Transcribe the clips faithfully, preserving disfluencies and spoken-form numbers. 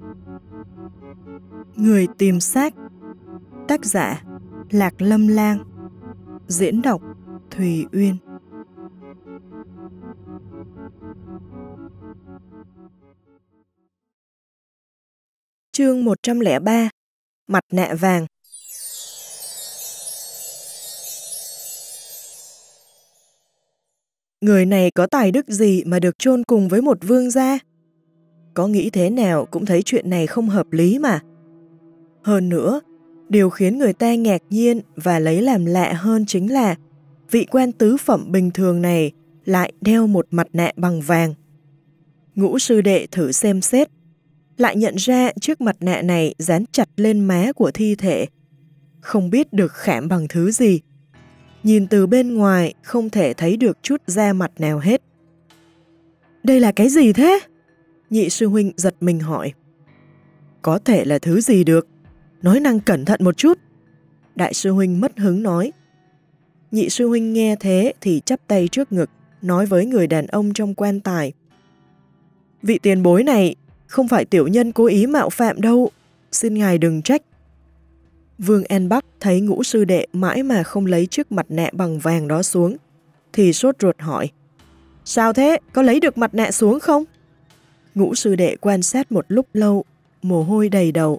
Người tìm xác. Tác giả Lạc Lâm Lang. Diễn đọc Thùy Uyên. Chương một trăm lẻ ba. Mặt nạ vàng. Người này có tài đức gì mà được chôn cùng với một vương gia? Có nghĩ thế nào cũng thấy chuyện này không hợp lý mà. Hơn nữa, điều khiến người ta ngạc nhiên và lấy làm lạ hơn chính là vị quan tứ phẩm bình thường này lại đeo một mặt nạ bằng vàng. Ngũ sư đệ thử xem xét, lại nhận ra chiếc mặt nạ này dán chặt lên má của thi thể. Không biết được khảm bằng thứ gì. Nhìn từ bên ngoài không thể thấy được chút da mặt nào hết. Đây là cái gì thế? Nhị sư huynh giật mình hỏi. Có thể là thứ gì được? Nói năng cẩn thận một chút. Đại sư huynh mất hứng nói. Nhị sư huynh nghe thế thì chắp tay trước ngực, nói với người đàn ông trong quan tài. Vị tiền bối này không phải tiểu nhân cố ý mạo phạm đâu, xin ngài đừng trách. Vương An Bắc thấy ngũ sư đệ mãi mà không lấy chiếc mặt nạ bằng vàng đó xuống, thì sốt ruột hỏi. Sao thế, có lấy được mặt nạ xuống không? Ngũ sư đệ quan sát một lúc lâu, mồ hôi đầy đầu.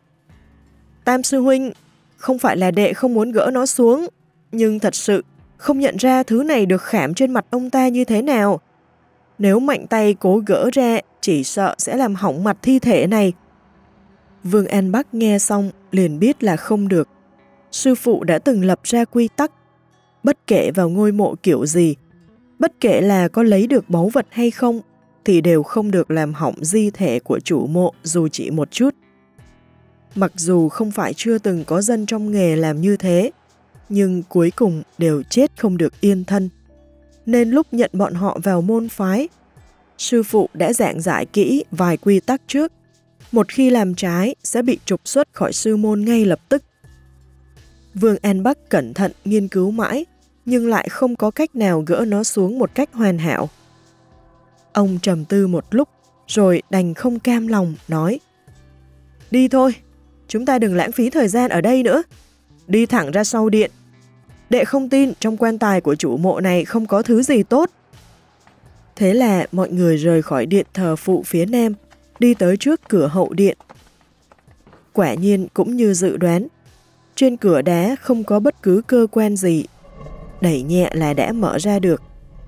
Tam sư huynh, không phải là đệ không muốn gỡ nó xuống, nhưng thật sự không nhận ra thứ này được khảm trên mặt ông ta như thế nào. Nếu mạnh tay cố gỡ ra, chỉ sợ sẽ làm hỏng mặt thi thể này. Vương An Bắc nghe xong liền biết là không được. Sư phụ đã từng lập ra quy tắc, bất kể vào ngôi mộ kiểu gì, bất kể là có lấy được báu vật hay không, thì đều không được làm hỏng di thể của chủ mộ dù chỉ một chút. Mặc dù không phải chưa từng có dân trong nghề làm như thế, nhưng cuối cùng đều chết không được yên thân. Nên lúc nhận bọn họ vào môn phái, sư phụ đã giảng giải kỹ vài quy tắc trước. Một khi làm trái sẽ bị trục xuất khỏi sư môn ngay lập tức. Vương An Bắc cẩn thận nghiên cứu mãi, nhưng lại không có cách nào gỡ nó xuống một cách hoàn hảo. Ông trầm tư một lúc, rồi đành không cam lòng, nói. Đi thôi, chúng ta đừng lãng phí thời gian ở đây nữa. Đi thẳng ra sau điện. Đệ không tin trong quan tài của chủ mộ này không có thứ gì tốt. Thế là mọi người rời khỏi điện thờ phụ phía nam, đi tới trước cửa hậu điện. Quả nhiên cũng như dự đoán, trên cửa đá không có bất cứ cơ quan gì, đẩy nhẹ là đã mở ra được.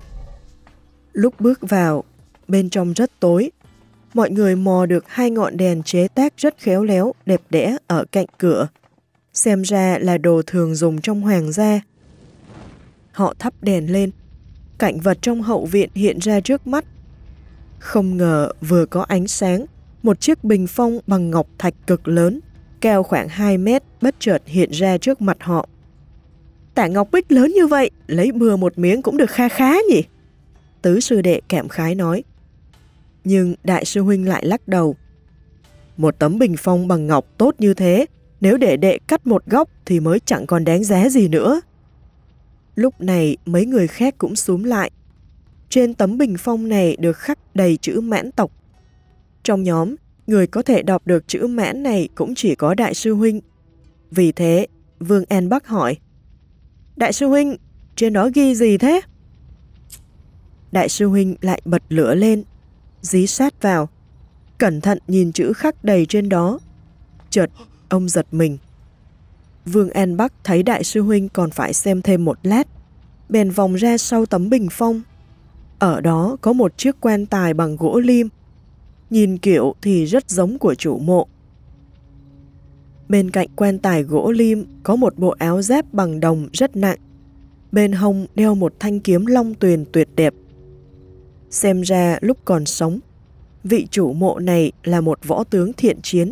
Lúc bước vào, bên trong rất tối, mọi người mò được hai ngọn đèn chế tác rất khéo léo, đẹp đẽ ở cạnh cửa. Xem ra là đồ thường dùng trong hoàng gia. Họ thắp đèn lên, cảnh vật trong hậu viện hiện ra trước mắt. Không ngờ vừa có ánh sáng, một chiếc bình phong bằng ngọc thạch cực lớn, cao khoảng hai mét bất chợt hiện ra trước mặt họ. Tả ngọc bích lớn như vậy, lấy bừa một miếng cũng được kha khá nhỉ? Tứ sư đệ cảm khái nói. Nhưng đại sư huynh lại lắc đầu. Một tấm bình phong bằng ngọc tốt như thế, nếu để đệ cắt một góc thì mới chẳng còn đáng giá gì nữa. Lúc này mấy người khác cũng xúm lại. Trên tấm bình phong này được khắc đầy chữ Mãn tộc. Trong nhóm, người có thể đọc được chữ Mãn này cũng chỉ có đại sư huynh. Vì thế, Vương An Bắc hỏi. Đại sư huynh, trên đó ghi gì thế? Đại sư huynh lại bật lửa lên, dí sát vào, cẩn thận nhìn chữ khắc đầy trên đó. Chợt, ông giật mình. Vương An Bắc thấy đại sư huynh còn phải xem thêm một lát, bèn vòng ra sau tấm bình phong. Ở đó có một chiếc quan tài bằng gỗ lim, nhìn kiểu thì rất giống của chủ mộ. Bên cạnh quan tài gỗ lim có một bộ áo giáp bằng đồng rất nặng, bên hông đeo một thanh kiếm long tuyền tuyệt đẹp. Xem ra lúc còn sống, vị chủ mộ này là một võ tướng thiện chiến.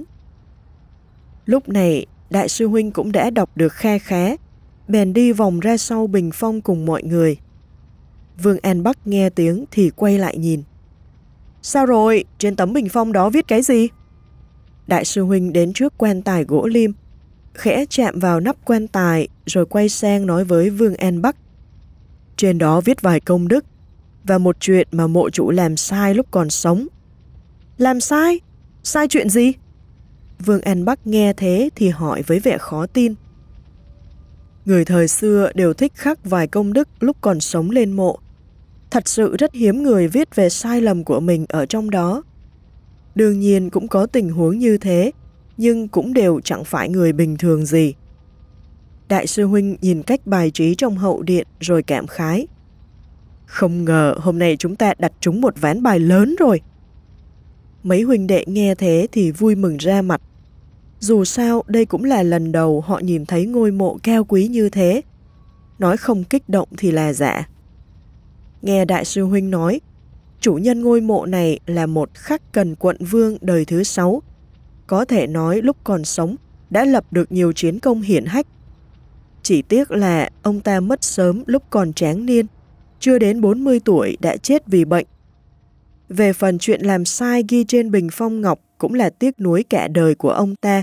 Lúc này, đại sư huynh cũng đã đọc được kha khá, bèn đi vòng ra sau bình phong cùng mọi người. Vương An Bắc nghe tiếng thì quay lại nhìn. Sao rồi? Trên tấm bình phong đó viết cái gì? Đại sư huynh đến trước quan tài gỗ lim, khẽ chạm vào nắp quan tài rồi quay sang nói với Vương An Bắc. Trên đó viết vài công đức và một chuyện mà mộ chủ làm sai lúc còn sống. Làm sai? Sai chuyện gì? Vương An Bắc nghe thế thì hỏi với vẻ khó tin. Người thời xưa đều thích khắc vài công đức lúc còn sống lên mộ. Thật sự rất hiếm người viết về sai lầm của mình ở trong đó. Đương nhiên cũng có tình huống như thế, nhưng cũng đều chẳng phải người bình thường gì. Đại sư huynh nhìn cách bài trí trong hậu điện rồi cảm khái. Không ngờ hôm nay chúng ta đặt trúng một ván bài lớn rồi. Mấy huynh đệ nghe thế thì vui mừng ra mặt. Dù sao đây cũng là lần đầu họ nhìn thấy ngôi mộ cao quý như thế. Nói không kích động thì là giả. Nghe đại sư huynh nói, chủ nhân ngôi mộ này là một Khắc Cần quận vương đời thứ sáu. Có thể nói lúc còn sống đã lập được nhiều chiến công hiển hách. Chỉ tiếc là ông ta mất sớm lúc còn tráng niên, chưa đến bốn mươi tuổi đã chết vì bệnh. Về phần chuyện làm sai ghi trên bình phong ngọc cũng là tiếc nuối cả đời của ông ta.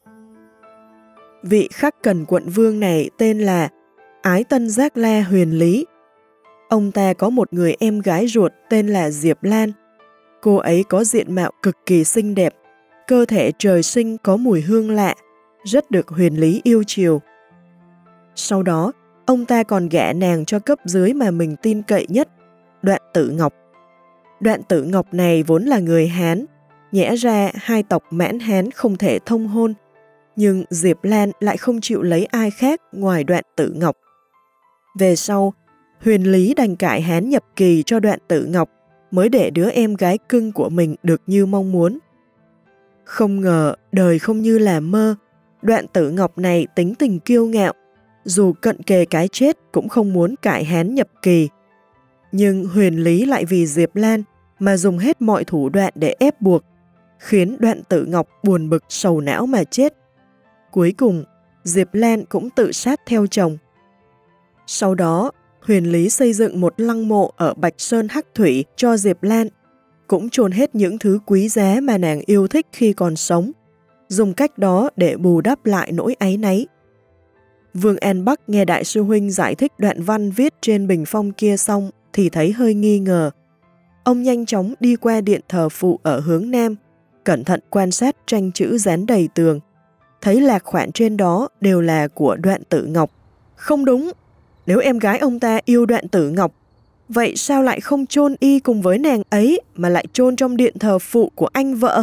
Vị Khắc Cần quận vương này tên là Ái Tân Giác La Huyền Lý. Ông ta có một người em gái ruột tên là Diệp Lan. Cô ấy có diện mạo cực kỳ xinh đẹp, cơ thể trời sinh có mùi hương lạ, rất được Huyền Lý yêu chiều. Sau đó, ông ta còn gả nàng cho cấp dưới mà mình tin cậy nhất, Đoạn Tử Ngọc. Đoạn Tử Ngọc này vốn là người Hán, nhẽ ra hai tộc Mãn Hán không thể thông hôn, nhưng Diệp Lan lại không chịu lấy ai khác ngoài Đoạn Tử Ngọc. Về sau, Huyền Lý đành cải Hán nhập kỳ cho Đoạn Tử Ngọc mới để đứa em gái cưng của mình được như mong muốn. Không ngờ đời không như là mơ, Đoạn Tử Ngọc này tính tình kiêu ngạo, dù cận kề cái chết cũng không muốn cải Hán nhập kỳ. Nhưng Huyền Lý lại vì Diệp Lan mà dùng hết mọi thủ đoạn để ép buộc, khiến Đoạn Tử Ngọc buồn bực sầu não mà chết. Cuối cùng, Diệp Lan cũng tự sát theo chồng. Sau đó, Huyền Lý xây dựng một lăng mộ ở Bạch Sơn Hắc Thủy cho Diệp Lan, cũng chôn hết những thứ quý giá mà nàng yêu thích khi còn sống, dùng cách đó để bù đắp lại nỗi áy náy. Vương An Bắc nghe đại sư huynh giải thích đoạn văn viết trên bình phong kia xong thì thấy hơi nghi ngờ. Ông nhanh chóng đi qua điện thờ phụ ở hướng nam, cẩn thận quan sát tranh chữ dán đầy tường. Thấy lạc khoản trên đó đều là của Đoạn Tử Ngọc. Không đúng, nếu em gái ông ta yêu Đoạn Tử Ngọc, vậy sao lại không chôn y cùng với nàng ấy mà lại chôn trong điện thờ phụ của anh vợ?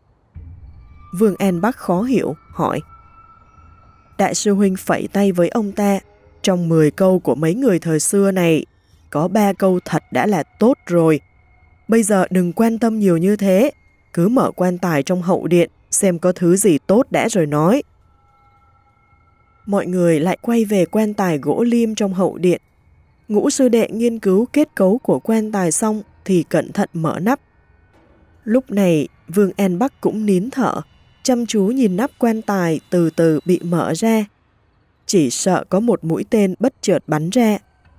Vương An Bắc khó hiểu, hỏi. Đại sư huynh phẩy tay với ông ta, trong mười câu của mấy người thời xưa này, có ba câu thật đã là tốt rồi. Bây giờ đừng quan tâm nhiều như thế, cứ mở quan tài trong hậu điện, xem có thứ gì tốt đã rồi nói. Mọi người lại quay về quan tài gỗ lim trong hậu điện. Ngũ sư đệ nghiên cứu kết cấu của quan tài xong thì cẩn thận mở nắp. Lúc này, Vương An Bắc cũng nín thở, chăm chú nhìn nắp quan tài từ từ bị mở ra. Chỉ sợ có một mũi tên bất chợt bắn ra.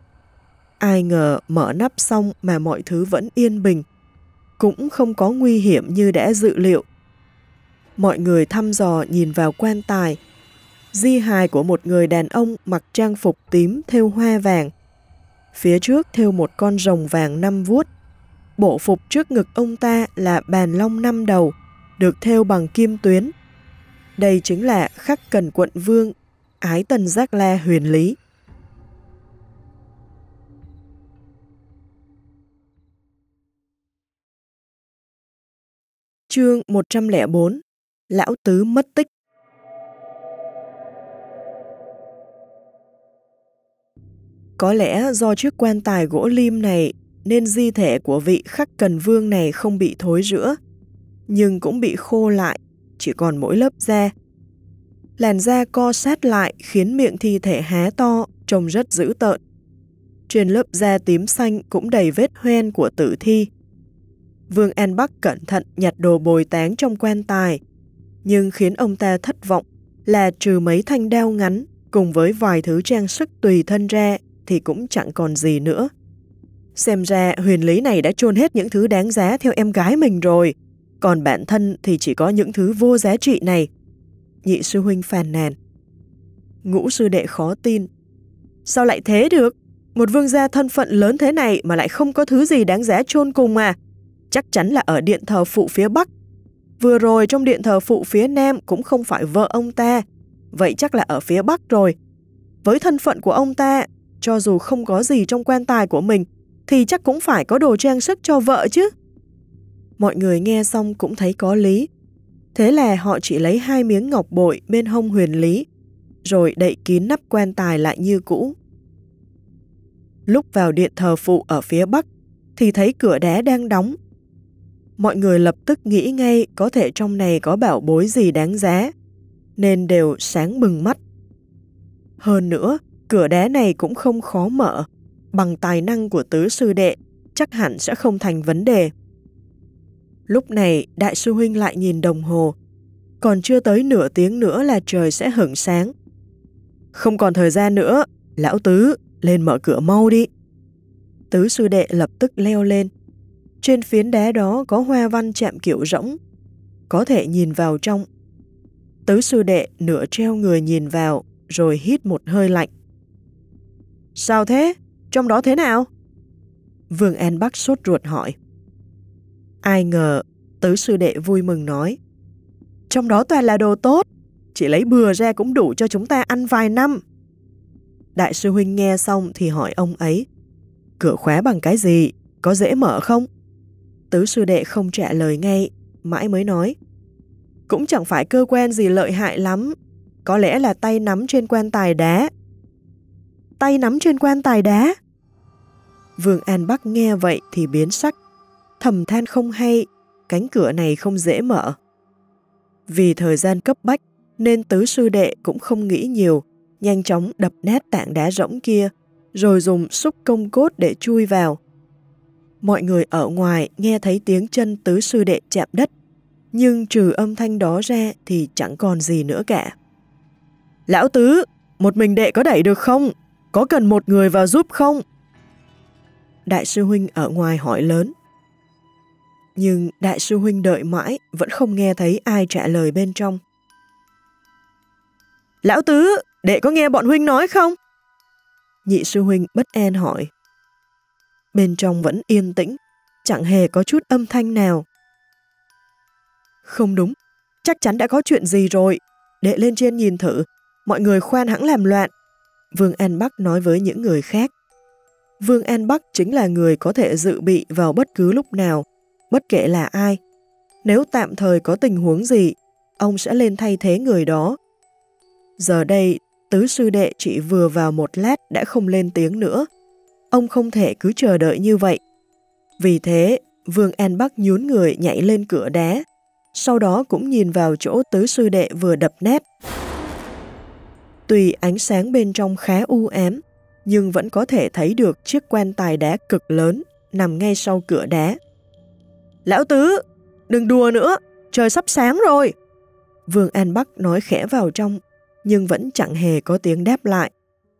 Ai ngờ mở nắp xong mà mọi thứ vẫn yên bình, cũng không có nguy hiểm như đã dự liệu. Mọi người thăm dò nhìn vào quan tài. Di hài của một người đàn ông mặc trang phục tím thêu hoa vàng. Phía trước thêu một con rồng vàng năm vuốt. Bộ phục trước ngực ông ta là bàn long năm đầu, được thêu bằng kim tuyến. Đây chính là Khắc Cần quận vương, Ái Tân Giác La Huyền Lý. Chương một trăm lẻ bốn. Lão Tứ mất tích. Có lẽ do chiếc quan tài gỗ lim này nên di thể của vị Khắc Cần vương này không bị thối rữa, nhưng cũng bị khô lại, chỉ còn mỗi lớp da. Làn da co sát lại khiến miệng thi thể há to, trông rất dữ tợn. Trên lớp da tím xanh cũng đầy vết hoen của tử thi. Vương An Bắc cẩn thận nhặt đồ bồi táng trong quan tài, nhưng khiến ông ta thất vọng là trừ mấy thanh đao ngắn cùng với vài thứ trang sức tùy thân ra thì cũng chẳng còn gì nữa. Xem ra Huyền Lý này đã chôn hết những thứ đáng giá theo em gái mình rồi, còn bản thân thì chỉ có những thứ vô giá trị này. Nhị sư huynh phàn nàn. Ngũ sư đệ khó tin. Sao lại thế được? Một vương gia thân phận lớn thế này mà lại không có thứ gì đáng giá chôn cùng à? Chắc chắn là ở điện thờ phụ phía bắc. vừa rồi trong điện thờ phụ phía nam cũng không phải vợ ông ta, vậy chắc là ở phía bắc rồi. Với thân phận của ông ta, cho dù không có gì trong quan tài của mình, thì chắc cũng phải có đồ trang sức cho vợ chứ. Mọi người nghe xong cũng thấy có lý. Thế là họ chỉ lấy hai miếng ngọc bội bên hông Huyền Lý, rồi đậy kín nắp quan tài lại như cũ. Lúc vào điện thờ phụ ở phía bắc, thì thấy cửa đá đang đóng. Mọi người lập tức nghĩ ngay có thể trong này có bảo bối gì đáng giá, nên đều sáng bừng mắt. Hơn nữa, cửa đá này cũng không khó mở, bằng tài năng của tứ sư đệ, chắc hẳn sẽ không thành vấn đề. Lúc này, đại sư huynh lại nhìn đồng hồ, còn chưa tới nửa tiếng nữa là trời sẽ hửng sáng. Không còn thời gian nữa, lão tứ, lên mở cửa mau đi. Tứ sư đệ lập tức leo lên. Trên phiến đá đó có hoa văn chạm kiểu rỗng, có thể nhìn vào trong. Tứ sư đệ nửa treo người nhìn vào, rồi hít một hơi lạnh. Sao thế? Trong đó thế nào? Vương An Bắc sốt ruột hỏi. Ai ngờ, tứ sư đệ vui mừng nói. Trong đó toàn là đồ tốt, chỉ lấy bừa ra cũng đủ cho chúng ta ăn vài năm. Đại sư huynh nghe xong thì hỏi ông ấy. Cửa khóa bằng cái gì? Có dễ mở không? Tứ sư đệ không trả lời ngay, mãi mới nói. Cũng chẳng phải cơ quan gì lợi hại lắm, có lẽ là tay nắm trên quan tài đá. Tay nắm trên quan tài đá? Vương An Bắc nghe vậy thì biến sắc, thầm than không hay, cánh cửa này không dễ mở. Vì thời gian cấp bách nên tứ sư đệ cũng không nghĩ nhiều, nhanh chóng đập nát tảng đá rỗng kia, rồi dùng xúc công cốt để chui vào. Mọi người ở ngoài nghe thấy tiếng chân tứ sư đệ chạm đất, nhưng trừ âm thanh đó ra thì chẳng còn gì nữa cả. Lão tứ, một mình đệ có đẩy được không? Có cần một người vào giúp không? Đại sư huynh ở ngoài hỏi lớn. Nhưng đại sư huynh đợi mãi vẫn không nghe thấy ai trả lời bên trong. Lão tứ, đệ có nghe bọn huynh nói không? Nhị sư huynh bất an hỏi. Bên trong vẫn yên tĩnh, chẳng hề có chút âm thanh nào. Không đúng, chắc chắn đã có chuyện gì rồi. Đệ lên trên nhìn thử, mọi người khoan hãng làm loạn. Vương An Bắc nói với những người khác. Vương An Bắc chính là người có thể dự bị vào bất cứ lúc nào, bất kể là ai. Nếu tạm thời có tình huống gì, ông sẽ lên thay thế người đó. Giờ đây, tứ sư đệ chỉ vừa vào một lát đã không lên tiếng nữa. Ông không thể cứ chờ đợi như vậy. Vì thế, Vương An Bắc nhún người nhảy lên cửa đá, sau đó cũng nhìn vào chỗ tứ sư đệ vừa đập nát. Tuy ánh sáng bên trong khá u ám, nhưng vẫn có thể thấy được chiếc quan tài đá cực lớn nằm ngay sau cửa đá. Lão tứ, đừng đùa nữa, trời sắp sáng rồi. Vương An Bắc nói khẽ vào trong, nhưng vẫn chẳng hề có tiếng đáp lại.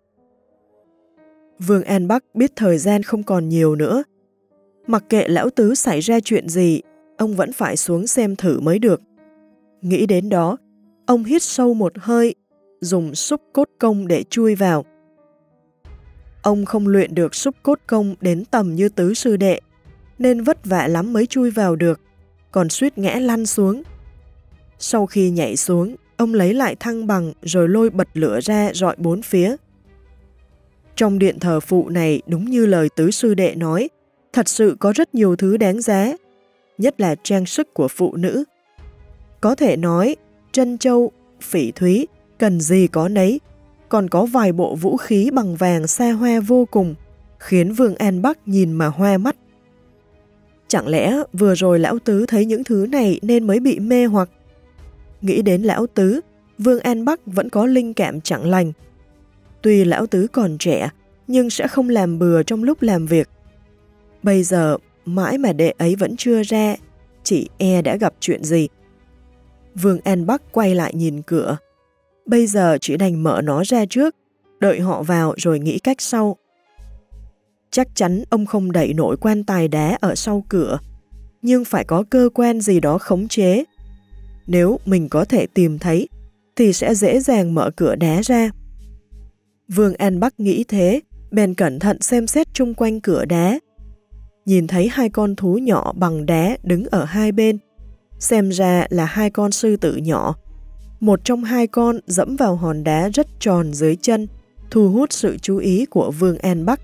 Vương An Bắc biết thời gian không còn nhiều nữa. Mặc kệ lão tứ xảy ra chuyện gì, ông vẫn phải xuống xem thử mới được. Nghĩ đến đó, ông hít sâu một hơi, dùng xúc cốt công để chui vào. Ông không luyện được xúc cốt công đến tầm như tứ sư đệ, nên vất vả lắm mới chui vào được, còn suýt ngã lăn xuống. Sau khi nhảy xuống, ông lấy lại thăng bằng rồi lôi bật lửa ra rọi bốn phía. Trong điện thờ phụ này, đúng như lời tứ sư đệ nói, thật sự có rất nhiều thứ đáng giá, nhất là trang sức của phụ nữ. Có thể nói, trân châu, phỉ thúy, cần gì có nấy, còn có vài bộ vũ khí bằng vàng xa hoa vô cùng, khiến Vương An Bắc nhìn mà hoa mắt. Chẳng lẽ vừa rồi lão tứ thấy những thứ này nên mới bị mê hoặc? Nghĩ đến lão tứ, Vương An Bắc vẫn có linh cảm chẳng lành. Tuy lão tứ còn trẻ, nhưng sẽ không làm bừa trong lúc làm việc. Bây giờ, mãi mà đệ ấy vẫn chưa ra, chỉ e đã gặp chuyện gì. Vương An Bắc quay lại nhìn cửa. Bây giờ chỉ đành mở nó ra trước, đợi họ vào rồi nghĩ cách sau. Chắc chắn ông không đẩy nổi quan tài đá ở sau cửa, nhưng phải có cơ quan gì đó khống chế. Nếu mình có thể tìm thấy, thì sẽ dễ dàng mở cửa đá ra. Vương An Bắc nghĩ thế, bèn cẩn thận xem xét chung quanh cửa đá. Nhìn thấy hai con thú nhỏ bằng đá đứng ở hai bên, Xem ra là hai con sư tử nhỏ. Một trong hai con dẫm vào hòn đá rất tròn dưới chân, thu hút sự chú ý của Vương An Bắc.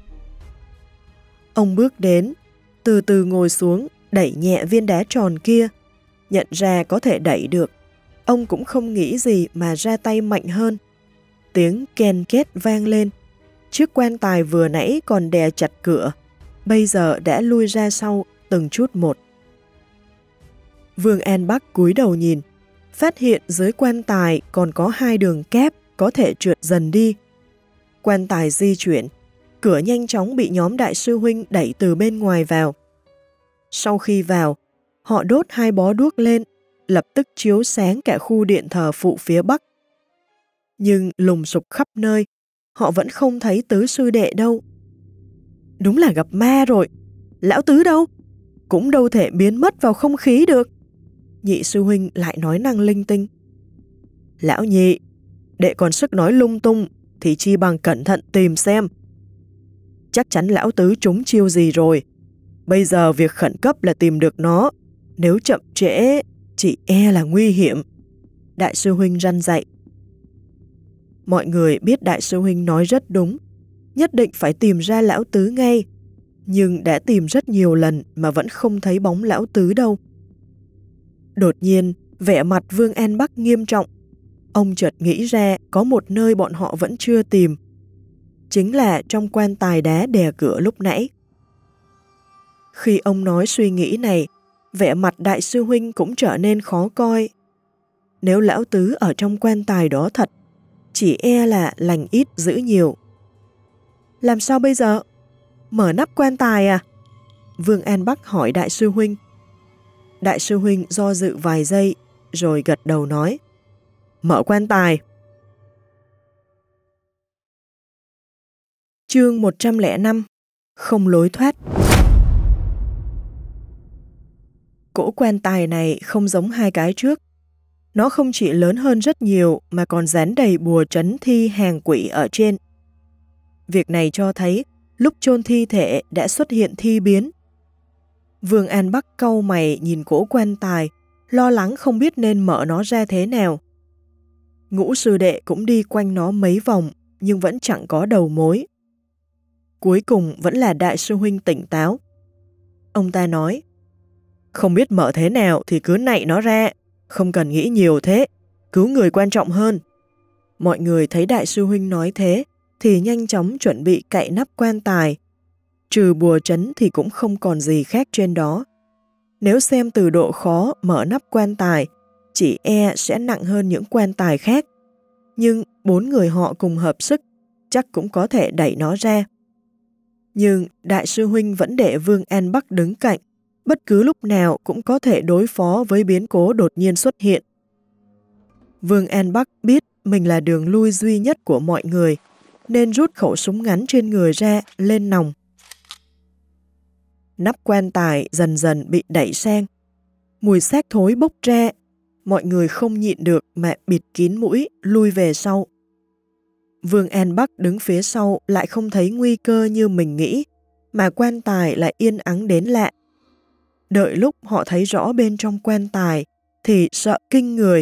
Ông bước đến, từ từ ngồi xuống, đẩy nhẹ viên đá tròn kia. Nhận ra có thể đẩy được, ông cũng không nghĩ gì mà ra tay mạnh hơn. Tiếng ken két vang lên. Chiếc quan tài vừa nãy còn đè chặt cửa, bây giờ đã lui ra sau từng chút một. Vương An Bắc cúi đầu nhìn, phát hiện dưới quan tài còn có hai đường kép có thể trượt dần đi. Quan tài di chuyển, cửa nhanh chóng bị nhóm đại sư huynh đẩy từ bên ngoài vào. Sau khi vào, họ đốt hai bó đuốc lên, lập tức chiếu sáng cả khu điện thờ phụ phía bắc. Nhưng lùng sục khắp nơi, họ vẫn không thấy tứ sư đệ đâu. Đúng là gặp ma rồi. Lão tứ đâu? Cũng đâu thể biến mất vào không khí được. Nhị sư huynh lại nói năng linh tinh. Lão nhị, đệ còn sức nói lung tung thì chi bằng cẩn thận tìm xem. Chắc chắn lão tứ trúng chiêu gì rồi. Bây giờ việc khẩn cấp là tìm được nó. Nếu chậm trễ, chỉ e là nguy hiểm. Đại sư huynh răn dạy. Mọi người biết đại sư huynh nói rất đúng. Nhất định phải tìm ra lão tứ ngay. Nhưng đã tìm rất nhiều lần mà vẫn không thấy bóng lão tứ đâu. Đột nhiên, vẻ mặt Vương An Bắc nghiêm trọng. Ông chợt nghĩ ra có một nơi bọn họ vẫn chưa tìm. Chính là trong quan tài đá đè cửa lúc nãy. Khi ông nói suy nghĩ này, vẻ mặt đại sư huynh cũng trở nên khó coi. Nếu lão tứ ở trong quan tài đó thật, chỉ e là lành ít dữ nhiều. Làm sao bây giờ? Mở nắp quan tài à? Vương An Bắc hỏi đại sư huynh. Đại sư huynh do dự vài giây, rồi gật đầu nói. Mở quan tài. Chương một trăm lẻ năm. Không lối thoát. Cỗ quan tài này không giống hai cái trước. Nó không chỉ lớn hơn rất nhiều mà còn dán đầy bùa trấn thi hàng quỷ ở trên. Việc này cho thấy lúc chôn thi thể đã xuất hiện thi biến. Vương An Bắc cau mày nhìn cỗ quan tài, lo lắng không biết nên mở nó ra thế nào. Ngũ sư đệ cũng đi quanh nó mấy vòng nhưng vẫn chẳng có đầu mối. Cuối cùng vẫn là đại sư huynh tỉnh táo. Ông ta nói, không biết mở thế nào thì cứ nạy nó ra, không cần nghĩ nhiều thế, cứu người quan trọng hơn. Mọi người thấy đại sư huynh nói thế thì nhanh chóng chuẩn bị cạy nắp quan tài. Trừ bùa trấn thì cũng không còn gì khác trên đó. Nếu xem từ độ khó mở nắp quan tài, chỉ e sẽ nặng hơn những quan tài khác. Nhưng bốn người họ cùng hợp sức, chắc cũng có thể đẩy nó ra. Nhưng đại sư huynh vẫn để Vương An Bắc đứng cạnh, bất cứ lúc nào cũng có thể đối phó với biến cố đột nhiên xuất hiện. Vương An Bắc biết mình là đường lui duy nhất của mọi người, nên rút khẩu súng ngắn trên người ra, lên nòng. Nắp quan tài dần dần bị đẩy sang. Mùi xác thối bốc ra, mọi người không nhịn được mà bịt kín mũi, lui về sau. Vương An Bắc đứng phía sau lại không thấy nguy cơ như mình nghĩ, mà quan tài lại yên ắng đến lạ. Đợi lúc họ thấy rõ bên trong quan tài thì sợ kinh người.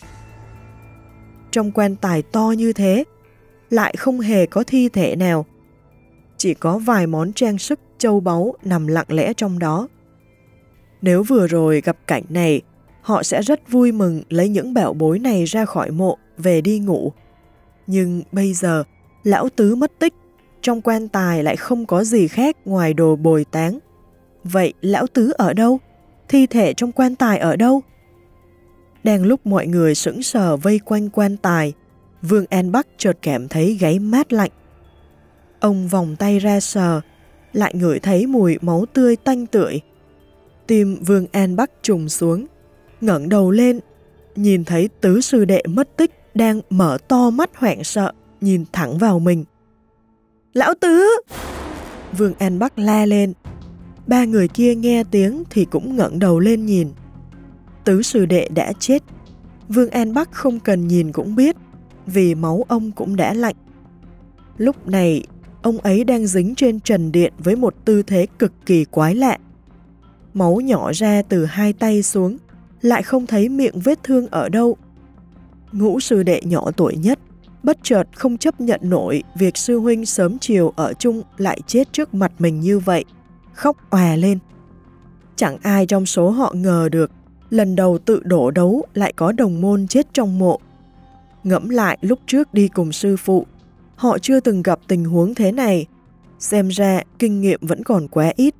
Trong quan tài to như thế, lại không hề có thi thể nào. Chỉ có vài món trang sức châu báu nằm lặng lẽ trong đó. Nếu vừa rồi gặp cảnh này, họ sẽ rất vui mừng lấy những bảo bối này ra khỏi mộ, về đi ngủ. Nhưng bây giờ, lão tứ mất tích, trong quan tài lại không có gì khác ngoài đồ bồi táng. Vậy lão tứ ở đâu? Thi thể trong quan tài ở đâu? Đang lúc mọi người sững sờ vây quanh quan tài, Vương An Bắc chợt cảm thấy gáy mát lạnh. Ông vòng tay ra sờ, lại ngửi thấy mùi máu tươi tanh tưởi. Tim Vương An Bắc trùng xuống, ngẩng đầu lên, nhìn thấy tứ sư đệ mất tích đang mở to mắt hoảng sợ, nhìn thẳng vào mình. Lão tứ! Vương An Bắc la lên. Ba người kia nghe tiếng thì cũng ngẩng đầu lên nhìn. Tứ sư đệ đã chết. Vương An Bắc không cần nhìn cũng biết, vì máu ông cũng đã lạnh. Lúc này, ông ấy đang dính trên trần điện với một tư thế cực kỳ quái lạ. Máu nhỏ ra từ hai tay xuống, lại không thấy miệng vết thương ở đâu. Ngũ sư đệ nhỏ tuổi nhất, bất chợt không chấp nhận nổi việc sư huynh sớm chiều ở chung lại chết trước mặt mình như vậy, khóc òa lên. Chẳng ai trong số họ ngờ được, lần đầu tự đổ đấu lại có đồng môn chết trong mộ. Ngẫm lại lúc trước đi cùng sư phụ, họ chưa từng gặp tình huống thế này, xem ra kinh nghiệm vẫn còn quá ít.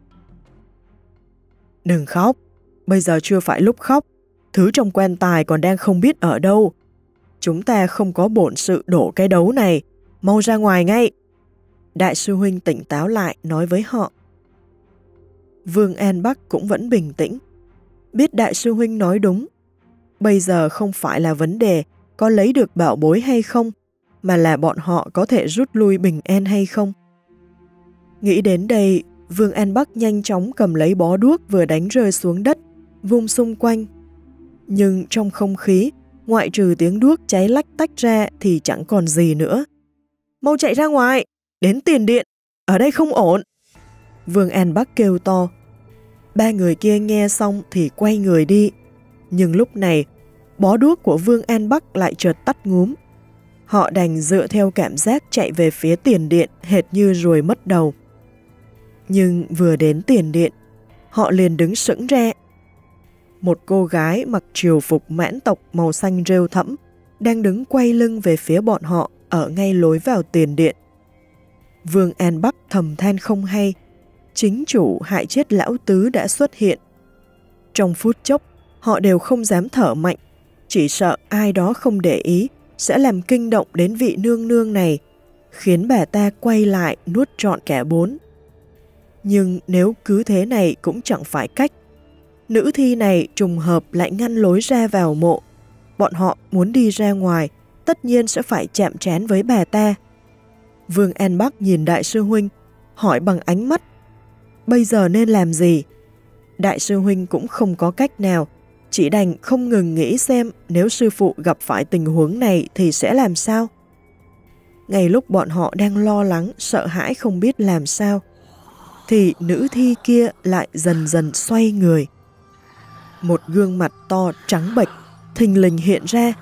Đừng khóc, bây giờ chưa phải lúc khóc, thứ trong quan tài còn đang không biết ở đâu. Chúng ta không có bổn sự đổ cái đấu này, mau ra ngoài ngay. Đại sư huynh tỉnh táo lại nói với họ. Vương An Bắc cũng vẫn bình tĩnh, biết đại sư huynh nói đúng. Bây giờ không phải là vấn đề có lấy được bảo bối hay không, mà là bọn họ có thể rút lui bình an hay không. Nghĩ đến đây, Vương An Bắc nhanh chóng cầm lấy bó đuốc vừa đánh rơi xuống đất, vung xung quanh. Nhưng trong không khí, ngoại trừ tiếng đuốc cháy lách tách ra thì chẳng còn gì nữa. Mau chạy ra ngoài, đến tiền điện, ở đây không ổn. Vương An Bắc kêu to. Ba người kia nghe xong thì quay người đi. Nhưng lúc này, bó đuốc của Vương An Bắc lại chợt tắt ngúm. Họ đành dựa theo cảm giác chạy về phía tiền điện hệt như ruồi mất đầu. Nhưng vừa đến tiền điện, họ liền đứng sững ra. Một cô gái mặc triều phục mãn tộc màu xanh rêu thẫm đang đứng quay lưng về phía bọn họ ở ngay lối vào tiền điện. Vương An Bắc thầm than không hay, chính chủ hại chết lão tứ đã xuất hiện. Trong phút chốc, họ đều không dám thở mạnh, chỉ sợ ai đó không để ý sẽ làm kinh động đến vị nương nương này, khiến bà ta quay lại nuốt trọn cả bốn. Nhưng nếu cứ thế này cũng chẳng phải cách. Nữ thi này trùng hợp lại ngăn lối ra vào mộ. Bọn họ muốn đi ra ngoài, tất nhiên sẽ phải chạm trán với bà ta. Vương An Bắc nhìn đại sư huynh, hỏi bằng ánh mắt, bây giờ nên làm gì? Đại sư huynh cũng không có cách nào, chỉ đành không ngừng nghĩ xem nếu sư phụ gặp phải tình huống này thì sẽ làm sao. Ngay lúc bọn họ đang lo lắng, sợ hãi không biết làm sao, thì nữ thi kia lại dần dần xoay người. Một gương mặt to trắng bệch thình lình hiện ra.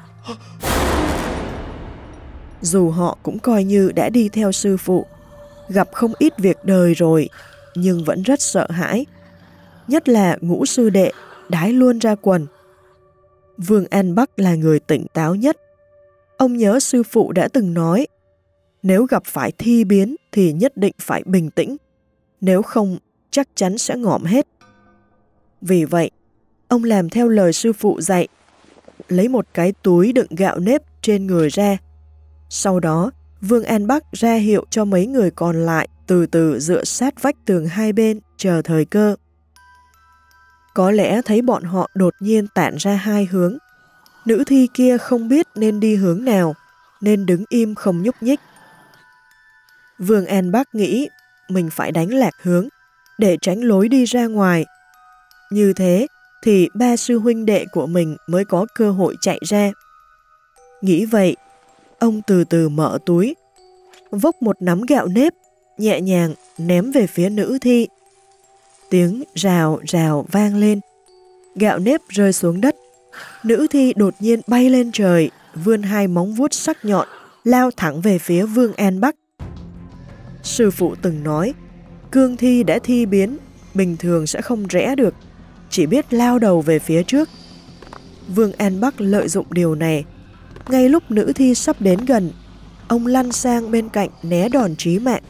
Dù họ cũng coi như đã đi theo sư phụ, gặp không ít việc đời rồi, nhưng vẫn rất sợ hãi. Nhất là Ngũ sư đệ, đái luôn ra quần. Vương An Bắc là người tỉnh táo nhất. Ông nhớ sư phụ đã từng nói, nếu gặp phải thi biến thì nhất định phải bình tĩnh, nếu không chắc chắn sẽ ngõm hết. Vì vậy, ông làm theo lời sư phụ dạy, lấy một cái túi đựng gạo nếp trên người ra. Sau đó, Vương An Bắc ra hiệu cho mấy người còn lại từ từ dựa sát vách tường hai bên chờ thời cơ. Có lẽ thấy bọn họ đột nhiên tản ra hai hướng. Nữ thi kia không biết nên đi hướng nào, nên đứng im không nhúc nhích. Vương An Bắc nghĩ mình phải đánh lạc hướng để tránh lối đi ra ngoài. Như thế thì ba sư huynh đệ của mình mới có cơ hội chạy ra. Nghĩ vậy, ông từ từ mở túi, vốc một nắm gạo nếp, nhẹ nhàng ném về phía nữ thi. Tiếng rào rào vang lên, gạo nếp rơi xuống đất. Nữ thi đột nhiên bay lên trời, vươn hai móng vuốt sắc nhọn, lao thẳng về phía Vương An Bắc. Sư phụ từng nói, cương thi đã thi biến, bình thường sẽ không rẽ được, chỉ biết lao đầu về phía trước. Vương An Bắc lợi dụng điều này. Ngay lúc nữ thi sắp đến gần, ông lăn sang bên cạnh né đòn chí mạng.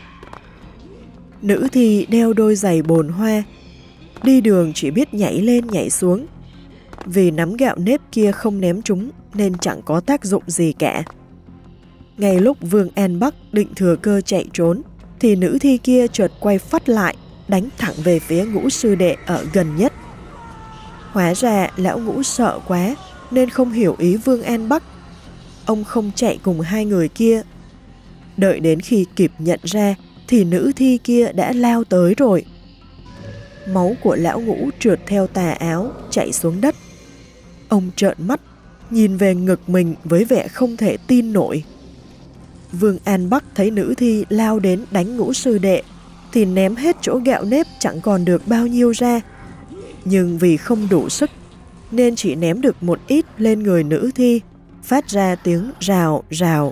Nữ thi đeo đôi giày bồn hoa, đi đường chỉ biết nhảy lên nhảy xuống. Vì nắm gạo nếp kia không ném trúng nên chẳng có tác dụng gì cả. Ngay lúc Vương An Bắc định thừa cơ chạy trốn, thì nữ thi kia chợt quay phắt lại, đánh thẳng về phía Ngũ sư đệ ở gần nhất. Hóa ra lão Ngũ sợ quá nên không hiểu ý Vương An Bắc. Ông không chạy cùng hai người kia. Đợi đến khi kịp nhận ra thì nữ thi kia đã lao tới rồi. Máu của lão Ngũ trượt theo tà áo chảy xuống đất. Ông trợn mắt, nhìn về ngực mình với vẻ không thể tin nổi. Vương An Bắc thấy nữ thi lao đến đánh Ngũ sư đệ thì ném hết chỗ gạo nếp chẳng còn được bao nhiêu ra. Nhưng vì không đủ sức nên chỉ ném được một ít lên người nữ thi, phát ra tiếng rào rào.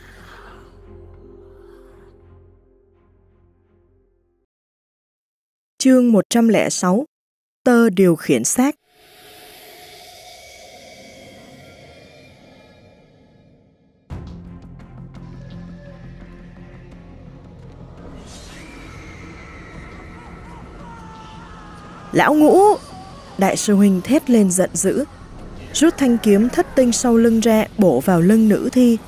Chương một trăm lẻ sáu. Tơ điều khiển xác. Lão Ngũ! Đại sư huynh thét lên giận dữ, rút thanh kiếm thất tinh sau lưng ra bổ vào lưng nữ thi.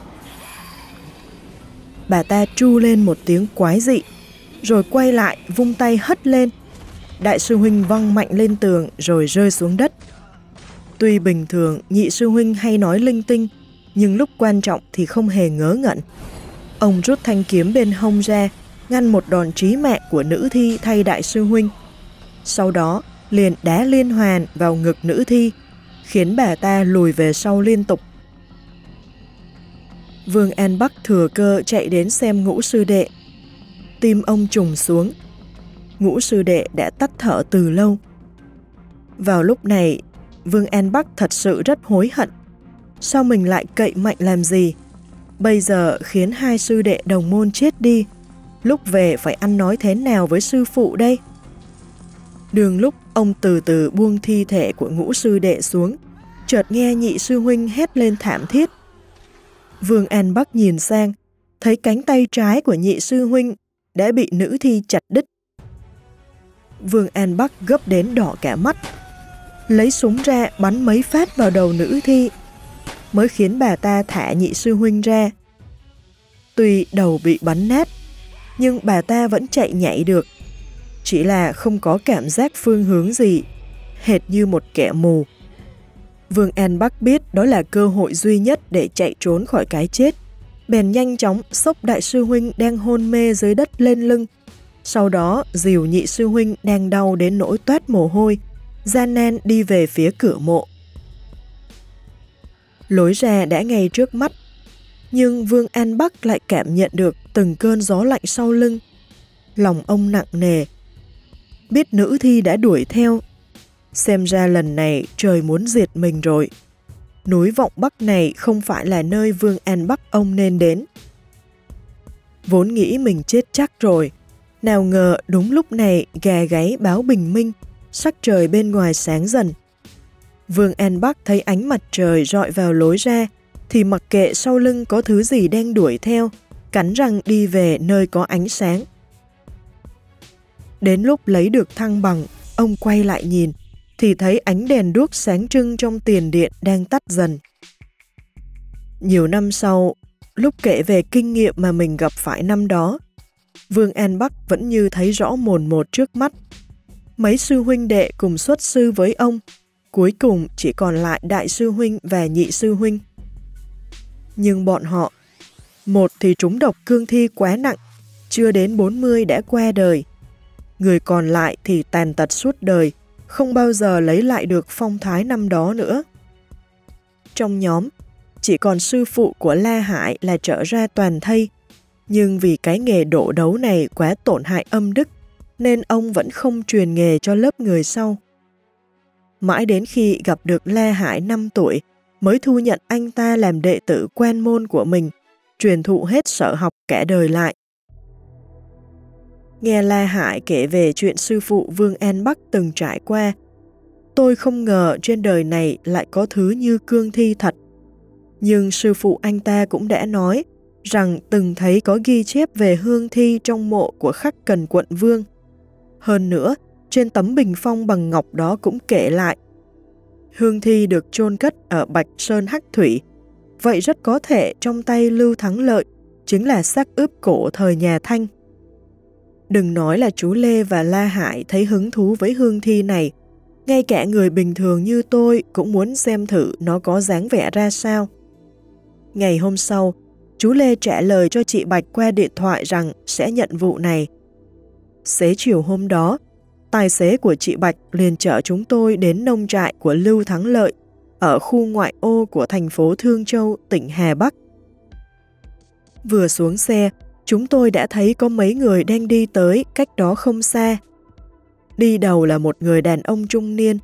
Bà ta tru lên một tiếng quái dị, rồi quay lại vung tay hất lên. Đại sư huynh văng mạnh lên tường rồi rơi xuống đất. Tuy bình thường nhị sư huynh hay nói linh tinh, nhưng lúc quan trọng thì không hề ngớ ngẩn. Ông rút thanh kiếm bên hông ra, ngăn một đòn chí mạng của nữ thi thay đại sư huynh. Sau đó liền đá liên hoàn vào ngực nữ thi, khiến bà ta lùi về sau liên tục. Vương An Bắc thừa cơ chạy đến xem Ngũ sư đệ. Tim ông trùng xuống. Ngũ sư đệ đã tắt thở từ lâu. Vào lúc này, Vương An Bắc thật sự rất hối hận. Sao mình lại cậy mạnh làm gì? Bây giờ khiến hai sư đệ đồng môn chết đi. Lúc về phải ăn nói thế nào với sư phụ đây? Đường lúc ông từ từ buông thi thể của Ngũ sư đệ xuống, chợt nghe nhị sư huynh hét lên thảm thiết. Vương An Bắc nhìn sang, thấy cánh tay trái của nhị sư huynh đã bị nữ thi chặt đứt. Vương An Bắc gấp đến đỏ cả mắt, lấy súng ra bắn mấy phát vào đầu nữ thi, mới khiến bà ta thả nhị sư huynh ra. Tuy đầu bị bắn nát, nhưng bà ta vẫn chạy nhảy được, chỉ là không có cảm giác phương hướng gì, hệt như một kẻ mù. Vương An Bắc biết đó là cơ hội duy nhất để chạy trốn khỏi cái chết, bèn nhanh chóng xốc đại sư huynh đang hôn mê dưới đất lên lưng, sau đó dìu nhị sư huynh đang đau đến nỗi toát mồ hôi, gian nan đi về phía cửa mộ. Lối ra đã ngay trước mắt, nhưng Vương An Bắc lại cảm nhận được từng cơn gió lạnh sau lưng. Lòng ông nặng nề. Biết nữ thi đã đuổi theo, xem ra lần này trời muốn diệt mình rồi. Núi Vọng Bắc này không phải là nơi Vương An Bắc ông nên đến. Vốn nghĩ mình chết chắc rồi, nào ngờ đúng lúc này gà gáy báo bình minh, sắc trời bên ngoài sáng dần. Vương An Bắc thấy ánh mặt trời rọi vào lối ra, thì mặc kệ sau lưng có thứ gì đang đuổi theo, cắn răng đi về nơi có ánh sáng. Đến lúc lấy được thăng bằng, ông quay lại nhìn, thì thấy ánh đèn đuốc sáng trưng trong tiền điện đang tắt dần. Nhiều năm sau, lúc kể về kinh nghiệm mà mình gặp phải năm đó, Vương An Bắc vẫn như thấy rõ mồn một trước mắt. Mấy sư huynh đệ cùng xuất sư với ông, cuối cùng chỉ còn lại đại sư huynh và nhị sư huynh. Nhưng bọn họ, một thì trúng độc cương thi quá nặng, chưa đến bốn mươi đã qua đời. Người còn lại thì tàn tật suốt đời, không bao giờ lấy lại được phong thái năm đó nữa. Trong nhóm, chỉ còn sư phụ của La Hải là trở ra toàn thây, nhưng vì cái nghề đổ đấu này quá tổn hại âm đức, nên ông vẫn không truyền nghề cho lớp người sau. Mãi đến khi gặp được La Hải năm tuổi, mới thu nhận anh ta làm đệ tử quan môn của mình, truyền thụ hết sở học cả đời lại. Nghe La Hải kể về chuyện sư phụ Vương An Bắc từng trải qua, tôi không ngờ trên đời này lại có thứ như cương thi thật. Nhưng sư phụ anh ta cũng đã nói rằng từng thấy có ghi chép về hương thi trong mộ của Khắc Cần quận Vương. Hơn nữa, trên tấm bình phong bằng ngọc đó cũng kể lại, hương thi được chôn cất ở Bạch Sơn Hắc Thủy, vậy rất có thể trong tay Lưu Thắng Lợi chính là xác ướp cổ thời nhà Thanh. Đừng nói là chú Lê và La Hải thấy hứng thú với hương thi này, ngay cả người bình thường như tôi cũng muốn xem thử nó có dáng vẻ ra sao. Ngày hôm sau, chú Lê trả lời cho chị Bạch qua điện thoại rằng sẽ nhận vụ này. Xế chiều hôm đó, tài xế của chị Bạch liền chở chúng tôi đến nông trại của Lưu Thắng Lợi ở khu ngoại ô của thành phố Thương Châu, tỉnh Hà Bắc. Vừa xuống xe, chúng tôi đã thấy có mấy người đang đi tới cách đó không xa. Đi đầu là một người đàn ông trung niên,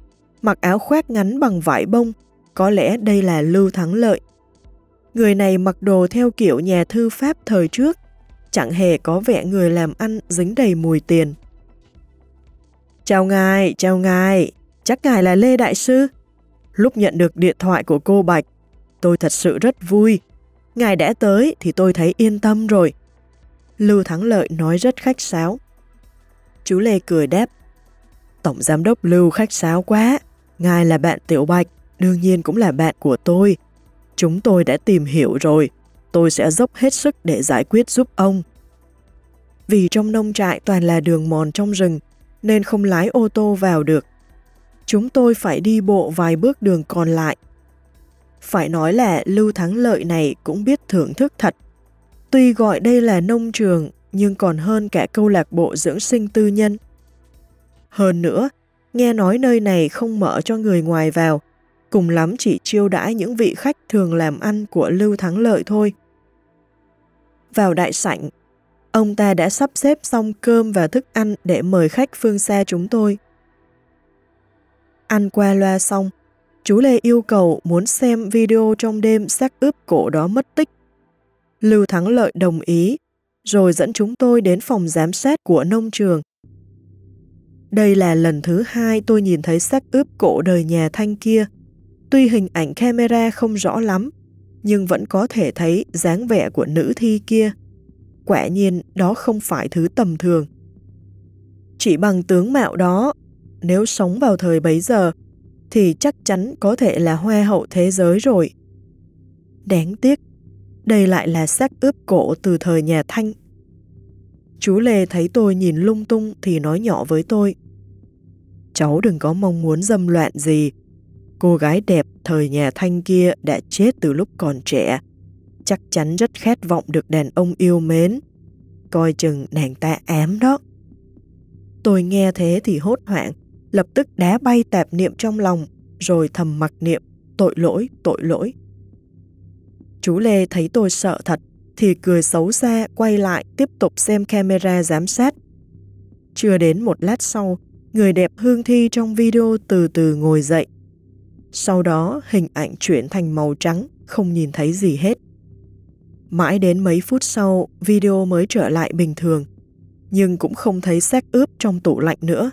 mặc áo khoác ngắn bằng vải bông, có lẽ đây là Lưu Thắng Lợi. Người này mặc đồ theo kiểu nhà thư pháp thời trước, chẳng hề có vẻ người làm ăn dính đầy mùi tiền. Chào ngài, chào ngài, chắc ngài là Lê Đại Sư. Lúc nhận được điện thoại của cô Bạch, tôi thật sự rất vui. Ngài đã tới thì tôi thấy yên tâm rồi. Lưu Thắng Lợi nói rất khách sáo. Chú Lê cười đáp. Tổng giám đốc Lưu khách sáo quá. Ngài là bạn Tiểu Bạch, đương nhiên cũng là bạn của tôi. Chúng tôi đã tìm hiểu rồi. Tôi sẽ dốc hết sức để giải quyết giúp ông. Vì trong nông trại toàn là đường mòn trong rừng, nên không lái ô tô vào được. Chúng tôi phải đi bộ vài bước đường còn lại. Phải nói là Lưu Thắng Lợi này cũng biết thưởng thức thật. Tuy gọi đây là nông trường, nhưng còn hơn cả câu lạc bộ dưỡng sinh tư nhân. Hơn nữa, nghe nói nơi này không mở cho người ngoài vào, cùng lắm chỉ chiêu đãi những vị khách thường làm ăn của Lưu Thắng Lợi thôi. Vào đại sảnh, ông ta đã sắp xếp xong cơm và thức ăn để mời khách phương xa chúng tôi. Ăn qua loa xong, chú Lê yêu cầu muốn xem video trong đêm xác ướp cổ đó mất tích. Lưu Thắng Lợi đồng ý, rồi dẫn chúng tôi đến phòng giám sát của nông trường. Đây là lần thứ hai tôi nhìn thấy xác ướp cổ đời nhà Thanh kia. Tuy hình ảnh camera không rõ lắm, nhưng vẫn có thể thấy dáng vẻ của nữ thi kia. Quả nhiên đó không phải thứ tầm thường. Chỉ bằng tướng mạo đó, nếu sống vào thời bấy giờ, thì chắc chắn có thể là hoa hậu thế giới rồi. Đáng tiếc, đây lại là xác ướp cổ từ thời nhà Thanh. Chú Lê thấy tôi nhìn lung tung thì nói nhỏ với tôi. Cháu đừng có mong muốn dâm loạn gì. Cô gái đẹp thời nhà Thanh kia đã chết từ lúc còn trẻ. Chắc chắn rất khát vọng được đàn ông yêu mến. Coi chừng nàng ta ám đó. Tôi nghe thế thì hốt hoảng, lập tức đá bay tạp niệm trong lòng, rồi thầm mặc niệm, tội lỗi, tội lỗi. Chú Lê thấy tôi sợ thật, thì cười xấu xa quay lại tiếp tục xem camera giám sát. Chưa đến một lát sau, người đẹp hương thi trong video từ từ ngồi dậy. Sau đó hình ảnh chuyển thành màu trắng, không nhìn thấy gì hết. Mãi đến mấy phút sau, video mới trở lại bình thường, nhưng cũng không thấy xác ướp trong tủ lạnh nữa.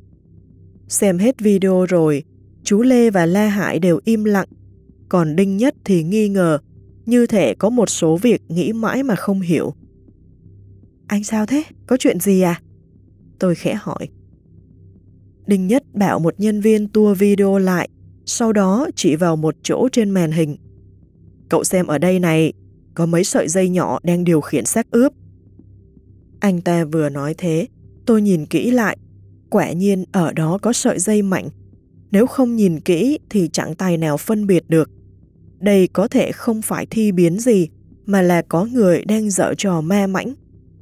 Xem hết video rồi, chú Lê và La Hải đều im lặng, còn Đinh Nhất thì nghi ngờ, như thể có một số việc nghĩ mãi mà không hiểu. Anh sao thế? Có chuyện gì à? Tôi khẽ hỏi. Đinh Nhất bảo một nhân viên tua video lại, sau đó chỉ vào một chỗ trên màn hình. Cậu xem ở đây này, có mấy sợi dây nhỏ đang điều khiển xác ướp. Anh ta vừa nói thế, tôi nhìn kỹ lại. Quả nhiên ở đó có sợi dây mạnh. Nếu không nhìn kỹ thì chẳng tài nào phân biệt được. Đây có thể không phải thi biến gì, mà là có người đang giở trò ma mãnh.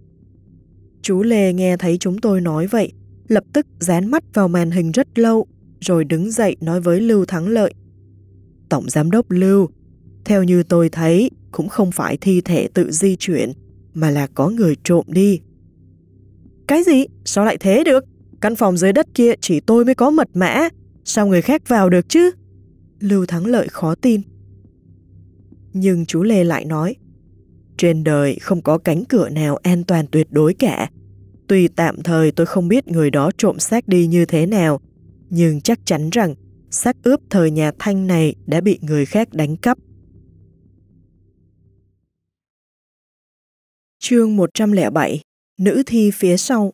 Chú Lê nghe thấy chúng tôi nói vậy, lập tức dán mắt vào màn hình rất lâu, rồi đứng dậy nói với Lưu Thắng Lợi. Tổng giám đốc Lưu, theo như tôi thấy, cũng không phải thi thể tự di chuyển, mà là có người trộm đi. Cái gì? Sao lại thế được? Căn phòng dưới đất kia chỉ tôi mới có mật mã, sao người khác vào được chứ? Lưu Thắng Lợi khó tin. Nhưng chú Lê lại nói, trên đời không có cánh cửa nào an toàn tuyệt đối cả. Tuy tạm thời tôi không biết người đó trộm xác đi như thế nào, nhưng chắc chắn rằng xác ướp thời nhà Thanh này đã bị người khác đánh cắp. Chương một trăm lẻ bảy. Nữ thi phía sau.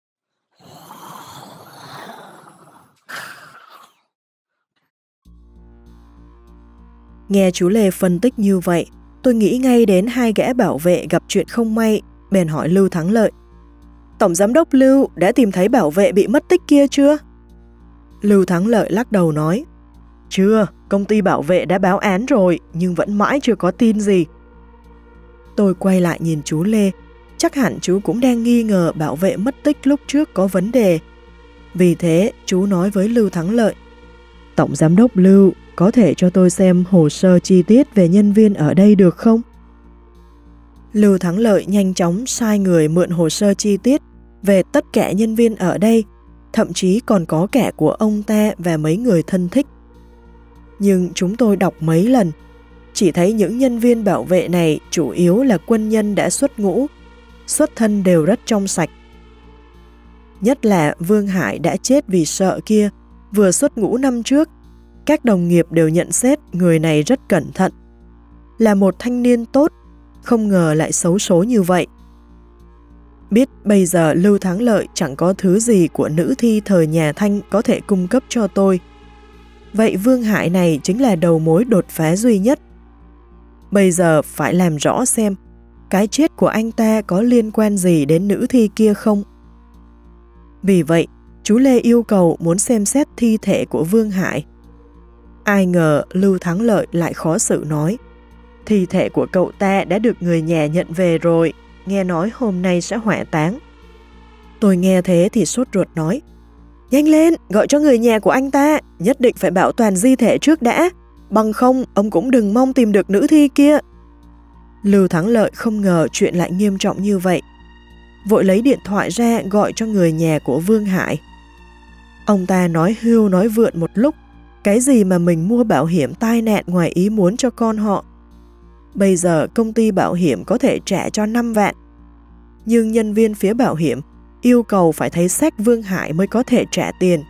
Nghe chú Lê phân tích như vậy, tôi nghĩ ngay đến hai gã bảo vệ gặp chuyện không may, bèn hỏi Lưu Thắng Lợi. Tổng giám đốc Lưu đã tìm thấy bảo vệ bị mất tích kia chưa? Lưu Thắng Lợi lắc đầu nói, chưa, công ty bảo vệ đã báo án rồi, nhưng vẫn mãi chưa có tin gì. Tôi quay lại nhìn chú Lê, chắc hẳn chú cũng đang nghi ngờ bảo vệ mất tích lúc trước có vấn đề. Vì thế, chú nói với Lưu Thắng Lợi, Tổng giám đốc Lưu, có thể cho tôi xem hồ sơ chi tiết về nhân viên ở đây được không? Lưu Thắng Lợi nhanh chóng sai người mượn hồ sơ chi tiết về tất cả nhân viên ở đây, thậm chí còn có cả của ông ta và mấy người thân thích. Nhưng chúng tôi đọc mấy lần, chỉ thấy những nhân viên bảo vệ này chủ yếu là quân nhân đã xuất ngũ, xuất thân đều rất trong sạch. Nhất là Vương Hải đã chết vì sợ kia, vừa xuất ngũ năm trước, các đồng nghiệp đều nhận xét người này rất cẩn thận. Là một thanh niên tốt, không ngờ lại xấu số như vậy. Biết bây giờ Lưu Thắng Lợi chẳng có thứ gì của nữ thi thời nhà Thanh có thể cung cấp cho tôi. Vậy Vương Hải này chính là đầu mối đột phá duy nhất. Bây giờ phải làm rõ xem cái chết của anh ta có liên quan gì đến nữ thi kia không. Vì vậy, chú Lê yêu cầu muốn xem xét thi thể của Vương Hải. Ai ngờ Lưu Thắng Lợi lại khó xử nói, thi thể của cậu ta đã được người nhà nhận về rồi, nghe nói hôm nay sẽ hỏa táng. Tôi nghe thế thì sốt ruột nói, nhanh lên, gọi cho người nhà của anh ta, nhất định phải bảo toàn di thể trước đã, bằng không ông cũng đừng mong tìm được nữ thi kia. Lưu Thắng Lợi không ngờ chuyện lại nghiêm trọng như vậy, vội lấy điện thoại ra gọi cho người nhà của Vương Hải. Ông ta nói hưu nói vượn một lúc, cái gì mà mình mua bảo hiểm tai nạn ngoài ý muốn cho con họ. Bây giờ công ty bảo hiểm có thể trả cho năm vạn, nhưng nhân viên phía bảo hiểm yêu cầu phải thấy xác Vương Hải mới có thể trả tiền.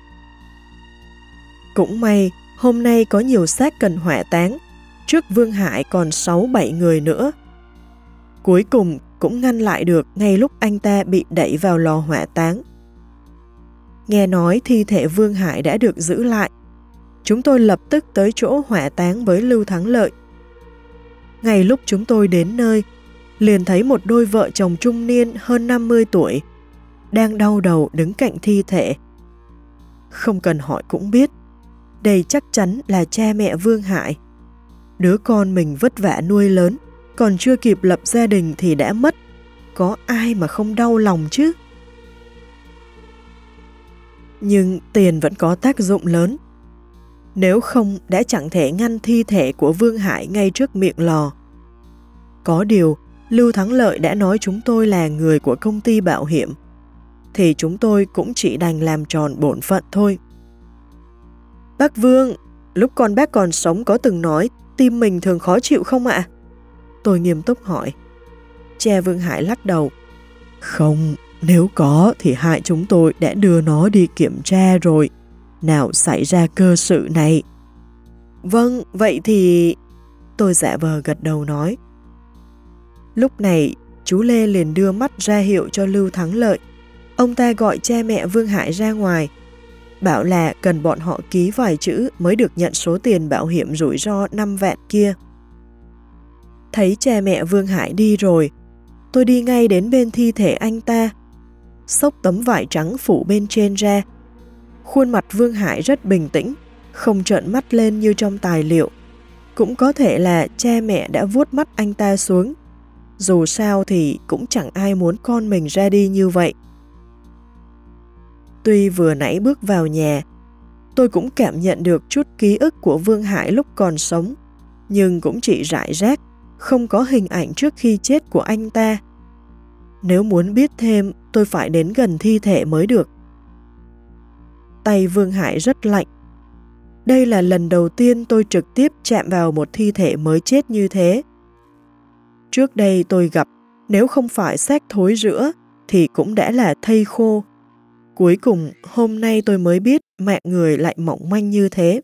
Cũng may, hôm nay có nhiều xác cần hỏa táng, trước Vương Hải còn sáu bảy người nữa. Cuối cùng cũng ngăn lại được ngay lúc anh ta bị đẩy vào lò hỏa táng. Nghe nói thi thể Vương Hải đã được giữ lại, chúng tôi lập tức tới chỗ hỏa táng với Lưu Thắng Lợi. Ngay lúc chúng tôi đến nơi, liền thấy một đôi vợ chồng trung niên hơn năm mươi tuổi, đang đau đầu đứng cạnh thi thể. Không cần hỏi cũng biết, đây chắc chắn là cha mẹ Vương Hải. Đứa con mình vất vả nuôi lớn, còn chưa kịp lập gia đình thì đã mất, có ai mà không đau lòng chứ? Nhưng tiền vẫn có tác dụng lớn. Nếu không đã chẳng thể ngăn thi thể của Vương Hải ngay trước miệng lò. Có điều, Lưu Thắng Lợi đã nói chúng tôi là người của công ty bảo hiểm, thì chúng tôi cũng chỉ đành làm tròn bổn phận thôi. Bác Vương, lúc con bác còn sống có từng nói tim mình thường khó chịu không ạ? Tôi nghiêm túc hỏi. Cha Vương Hải lắc đầu. Không, nếu có thì hai chúng tôi đã đưa nó đi kiểm tra rồi. Nào xảy ra cơ sự này. Vâng, vậy thì... Tôi giả vờ gật đầu nói. Lúc này, chú Lê liền đưa mắt ra hiệu cho Lưu Thắng Lợi. Ông ta gọi cha mẹ Vương Hải ra ngoài, bảo là cần bọn họ ký vài chữ mới được nhận số tiền bảo hiểm rủi ro năm vạn kia. Thấy cha mẹ Vương Hải đi rồi, tôi đi ngay đến bên thi thể anh ta, xốc tấm vải trắng phủ bên trên ra. Khuôn mặt Vương Hải rất bình tĩnh, không trợn mắt lên như trong tài liệu. Cũng có thể là cha mẹ đã vuốt mắt anh ta xuống. Dù sao thì cũng chẳng ai muốn con mình ra đi như vậy. Tuy vừa nãy bước vào nhà, tôi cũng cảm nhận được chút ký ức của Vương Hải lúc còn sống, nhưng cũng chỉ rải rác, không có hình ảnh trước khi chết của anh ta. Nếu muốn biết thêm, tôi phải đến gần thi thể mới được. Tay Vương Hải rất lạnh. Đây là lần đầu tiên tôi trực tiếp chạm vào một thi thể mới chết như thế. Trước đây tôi gặp, nếu không phải xác thối rữa, thì cũng đã là thây khô. Cuối cùng, hôm nay tôi mới biết mạng người lại mỏng manh như thế.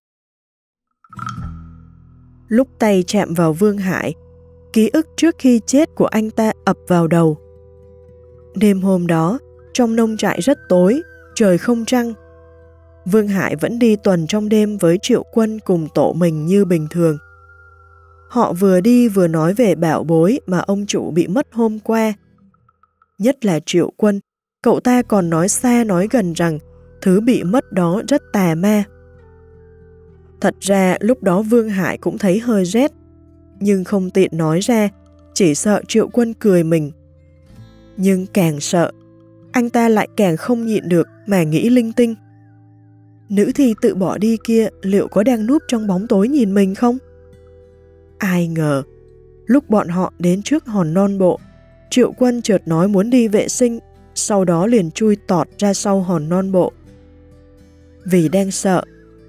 Lúc tay chạm vào Vương Hải, ký ức trước khi chết của anh ta ập vào đầu. Đêm hôm đó, trong nông trại rất tối, trời không trăng. Vương Hải vẫn đi tuần trong đêm với Triệu Quân cùng tổ mình như bình thường. Họ vừa đi vừa nói về bảo bối mà ông chủ bị mất hôm qua. Nhất là Triệu Quân, cậu ta còn nói xa nói gần rằng thứ bị mất đó rất tà ma. Thật ra lúc đó Vương Hải cũng thấy hơi rét, nhưng không tiện nói ra, chỉ sợ Triệu Quân cười mình. Nhưng càng sợ, anh ta lại càng không nhịn được mà nghĩ linh tinh. Nữ thi tự bỏ đi kia liệu có đang núp trong bóng tối nhìn mình không? Ai ngờ, lúc bọn họ đến trước hòn non bộ, Triệu Quân chợt nói muốn đi vệ sinh, sau đó liền chui tọt ra sau hòn non bộ. Vì đang sợ,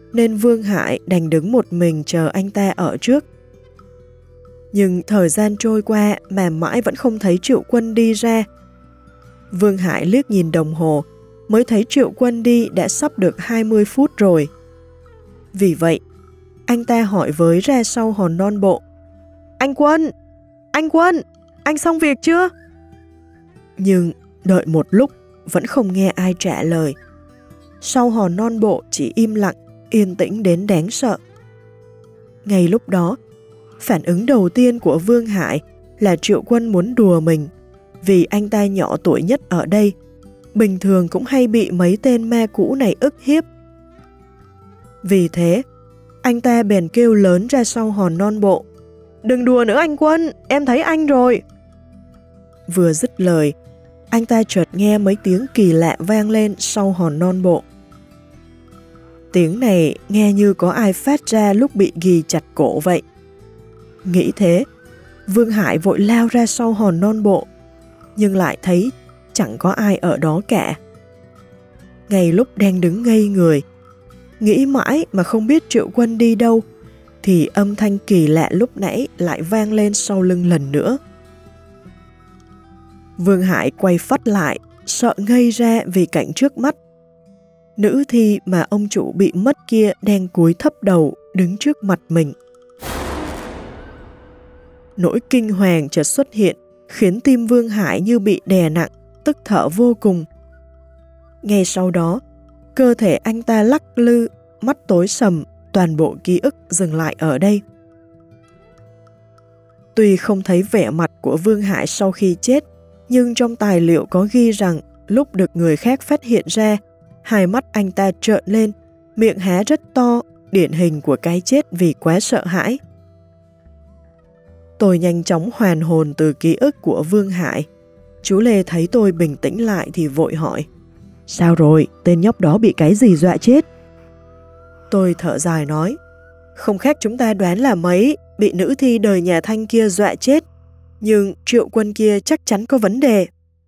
nên Vương Hải đành đứng một mình chờ anh ta ở trước. Nhưng thời gian trôi qua mà mãi vẫn không thấy Triệu Quân đi ra. Vương Hải liếc nhìn đồng hồ, mới thấy Triệu Quân đi đã sắp được hai mươi phút rồi. Vì vậy, anh ta hỏi với ra sau hòn non bộ: Anh Quân! Anh Quân! Anh xong việc chưa? Nhưng đợi một lúc vẫn không nghe ai trả lời. Sau hòn non bộ chỉ im lặng, yên tĩnh đến đáng sợ. Ngay lúc đó, phản ứng đầu tiên của Vương Hải là Triệu Quân muốn đùa mình, vì anh ta nhỏ tuổi nhất ở đây, bình thường cũng hay bị mấy tên ma cũ này ức hiếp. Vì thế, anh ta bèn kêu lớn ra sau hòn non bộ: Đừng đùa nữa anh Quân, em thấy anh rồi. Vừa dứt lời, anh ta chợt nghe mấy tiếng kỳ lạ vang lên sau hòn non bộ. Tiếng này nghe như có ai phát ra lúc bị ghì chặt cổ vậy. Nghĩ thế, Vương Hải vội lao ra sau hòn non bộ, nhưng lại thấy chẳng có ai ở đó cả. Ngay lúc đang đứng ngây người, nghĩ mãi mà không biết Triệu Quân đi đâu, thì âm thanh kỳ lạ lúc nãy lại vang lên sau lưng lần nữa. Vương Hải quay phắt lại, sợ ngây ra vì cảnh trước mắt. Nữ thi mà ông chủ bị mất kia đang cúi thấp đầu đứng trước mặt mình. Nỗi kinh hoàng chợt xuất hiện, khiến tim Vương Hải như bị đè nặng, tức thở vô cùng. Ngay sau đó, cơ thể anh ta lắc lư, mắt tối sầm, toàn bộ ký ức dừng lại ở đây. Tuy không thấy vẻ mặt của Vương Hải sau khi chết, nhưng trong tài liệu có ghi rằng lúc được người khác phát hiện ra, hai mắt anh ta trợn lên, miệng há rất to, điển hình của cái chết vì quá sợ hãi. Tôi nhanh chóng hoàn hồn từ ký ức của Vương Hải. Chú Lê thấy tôi bình tĩnh lại thì vội hỏi: Sao rồi, tên nhóc đó bị cái gì dọa chết? Tôi thở dài nói: Không khác chúng ta đoán là mấy, bị nữ thi đời nhà Thanh kia dọa chết. Nhưng Triệu Quân kia chắc chắn có vấn đề.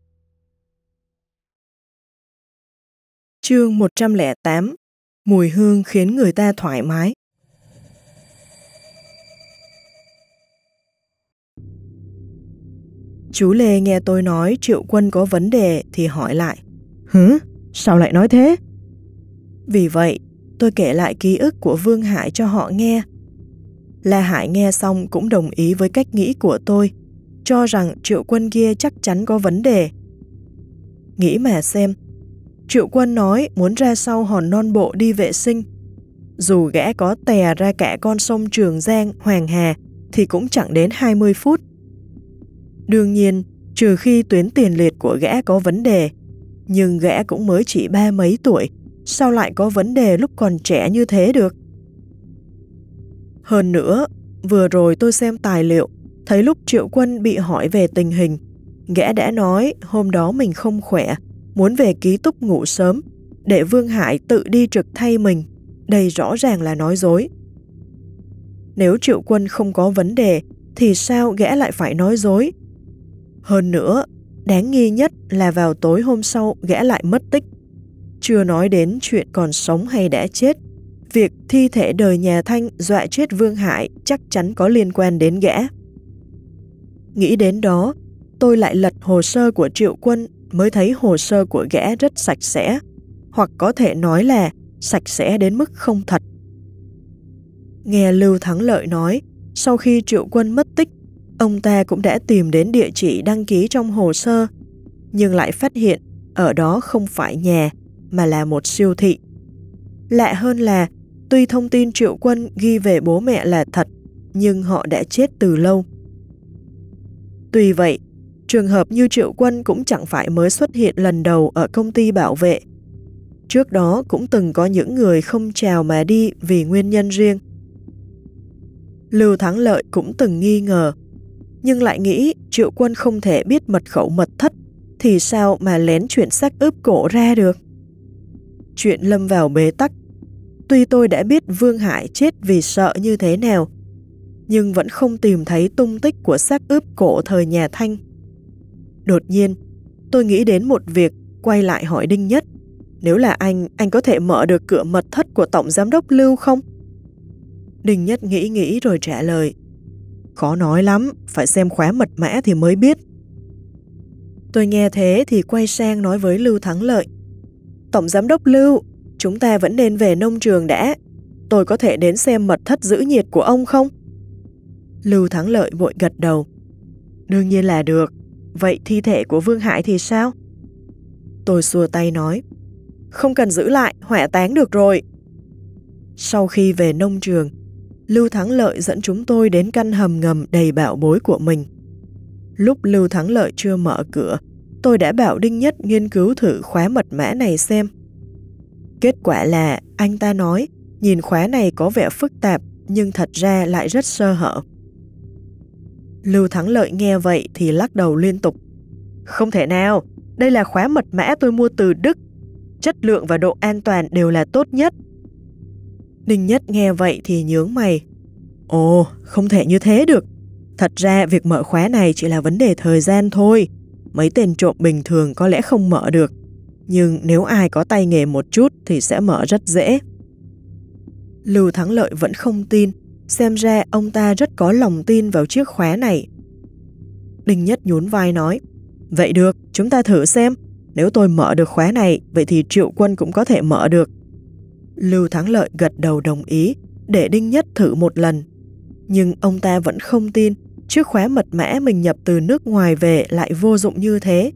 Chương một trăm lẻ tám. Mùi hương khiến người ta thoải mái. Chú Lê nghe tôi nói Triệu Quân có vấn đề thì hỏi lại: Hứ? Sao lại nói thế? Vì vậy, tôi kể lại ký ức của Vương Hải cho họ nghe. La Hải nghe xong cũng đồng ý với cách nghĩ của tôi, cho rằng Triệu Quân kia chắc chắn có vấn đề. Nghĩ mà xem, Triệu Quân nói muốn ra sau hòn non bộ đi vệ sinh. Dù gã có tè ra cả con sông Trường Giang, Hoàng Hà thì cũng chẳng đến hai mươi phút. Đương nhiên, trừ khi tuyến tiền liệt của gã có vấn đề, nhưng gã cũng mới chỉ ba mấy tuổi, sao lại có vấn đề lúc còn trẻ như thế được? Hơn nữa, vừa rồi tôi xem tài liệu, thấy lúc Triệu Quân bị hỏi về tình hình, gã đã nói hôm đó mình không khỏe, muốn về ký túc ngủ sớm, để Vương Hải tự đi trực thay mình. Đây rõ ràng là nói dối. Nếu Triệu Quân không có vấn đề, thì sao gã lại phải nói dối? Hơn nữa, đáng nghi nhất là vào tối hôm sau gã lại mất tích. Chưa nói đến chuyện còn sống hay đã chết, việc thi thể đời nhà Thanh dọa chết Vương Hải chắc chắn có liên quan đến gã. Nghĩ đến đó, tôi lại lật hồ sơ của Triệu Quân mới thấy hồ sơ của gã rất sạch sẽ, hoặc có thể nói là sạch sẽ đến mức không thật. Nghe Lưu Thắng Lợi nói, sau khi Triệu Quân mất tích, ông ta cũng đã tìm đến địa chỉ đăng ký trong hồ sơ, nhưng lại phát hiện ở đó không phải nhà, mà là một siêu thị. Lạ hơn là, tuy thông tin Triệu Quân ghi về bố mẹ là thật, nhưng họ đã chết từ lâu. Tuy vậy, trường hợp như Triệu Quân cũng chẳng phải mới xuất hiện lần đầu ở công ty bảo vệ. Trước đó cũng từng có những người không chào mà đi vì nguyên nhân riêng. Lưu Thắng Lợi cũng từng nghi ngờ, nhưng lại nghĩ Triệu Quân không thể biết mật khẩu mật thất, thì sao mà lén chuyển xác ướp cổ ra được? Chuyện lâm vào bế tắc. Tuy tôi đã biết Vương Hải chết vì sợ như thế nào, nhưng vẫn không tìm thấy tung tích của xác ướp cổ thời nhà Thanh. Đột nhiên, tôi nghĩ đến một việc, quay lại hỏi Đinh Nhất. nếu là anh, anh có thể mở được cửa mật thất của Tổng Giám đốc Lưu không? Đinh Nhất nghĩ nghĩ rồi trả lời. Khó nói lắm, phải xem khóa mật mã thì mới biết. Tôi nghe thế thì quay sang nói với Lưu Thắng Lợi. Tổng Giám đốc Lưu, chúng ta vẫn nên về nông trường đã. Tôi có thể đến xem mật thất giữ nhiệt của ông không? Lưu Thắng Lợi vội gật đầu. Đương nhiên là được. Vậy thi thể của Vương Hải thì sao? Tôi xua tay nói. Không cần giữ lại, hỏa táng được rồi. Sau khi về nông trường, Lưu Thắng Lợi dẫn chúng tôi đến căn hầm ngầm đầy bảo bối của mình. Lúc Lưu Thắng Lợi chưa mở cửa, tôi đã bảo Đinh Nhất nghiên cứu thử khóa mật mã này xem. Kết quả là anh ta nói nhìn khóa này có vẻ phức tạp nhưng thật ra lại rất sơ hở. Lưu Thắng Lợi nghe vậy thì lắc đầu liên tục. Không thể nào, đây là khóa mật mã tôi mua từ Đức. Chất lượng và độ an toàn đều là tốt nhất. Đinh Nhất nghe vậy thì nhướng mày. Ồ, không thể như thế được. Thật ra việc mở khóa này chỉ là vấn đề thời gian thôi. Mấy tên trộm bình thường có lẽ không mở được. Nhưng nếu ai có tay nghề một chút thì sẽ mở rất dễ. Lưu Thắng Lợi vẫn không tin. Xem ra ông ta rất có lòng tin vào chiếc khóa này. Đinh Nhất nhún vai nói. Vậy được, chúng ta thử xem. Nếu tôi mở được khóa này, vậy thì Triệu Quân cũng có thể mở được. Lưu Thắng Lợi gật đầu đồng ý, để Đinh Nhất thử một lần. Nhưng ông ta vẫn không tin, chiếc khóa mật mã mình nhập từ nước ngoài về lại vô dụng như thế.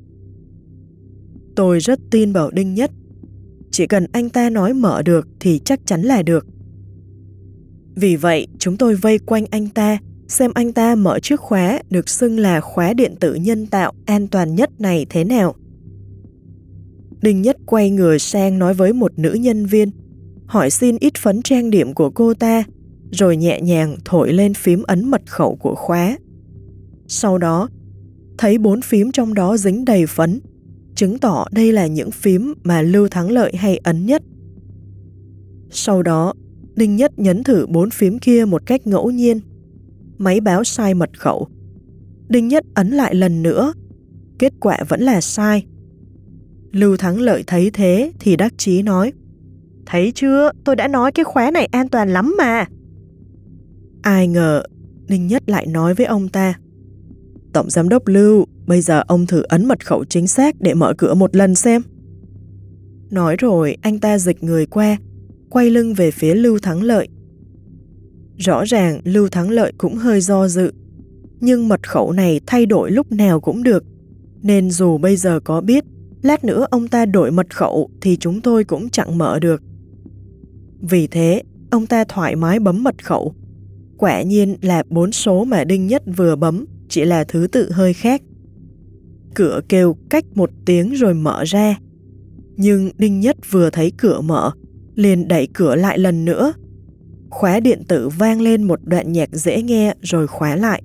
Tôi rất tin vào Đinh Nhất. Chỉ cần anh ta nói mở được thì chắc chắn là được. Vì vậy, chúng tôi vây quanh anh ta, xem anh ta mở chiếc khóa được xưng là khóa điện tử nhân tạo an toàn nhất này thế nào. Đinh Nhất quay người sang nói với một nữ nhân viên, hỏi xin ít phấn trang điểm của cô ta, rồi nhẹ nhàng thổi lên phím ấn mật khẩu của khóa. Sau đó, thấy bốn phím trong đó dính đầy phấn, chứng tỏ đây là những phím mà Lưu Thắng Lợi hay ấn nhất. Sau đó, Đinh Nhất nhấn thử bốn phím kia một cách ngẫu nhiên. Máy báo sai mật khẩu. Đinh Nhất ấn lại lần nữa. Kết quả vẫn là sai. Lưu Thắng Lợi thấy thế thì đắc chí nói. Thấy chưa, tôi đã nói cái khóa này an toàn lắm mà. Ai ngờ, Đinh Nhất lại nói với ông ta. Tổng Giám đốc Lưu, bây giờ ông thử ấn mật khẩu chính xác để mở cửa một lần xem. Nói rồi anh ta dịch người qua, quay lưng về phía Lưu Thắng Lợi. Rõ ràng Lưu Thắng Lợi cũng hơi do dự, nhưng mật khẩu này thay đổi lúc nào cũng được, nên dù bây giờ có biết, lát nữa ông ta đổi mật khẩu thì chúng tôi cũng chẳng mở được. Vì thế, ông ta thoải mái bấm mật khẩu. Quả nhiên là bốn số mà Đinh Nhất vừa bấm, chỉ là thứ tự hơi khác. Cửa kêu cách một tiếng rồi mở ra. Nhưng Đinh Nhất vừa thấy cửa mở, liền đẩy cửa lại lần nữa. Khóa điện tử vang lên một đoạn nhạc dễ nghe rồi khóa lại.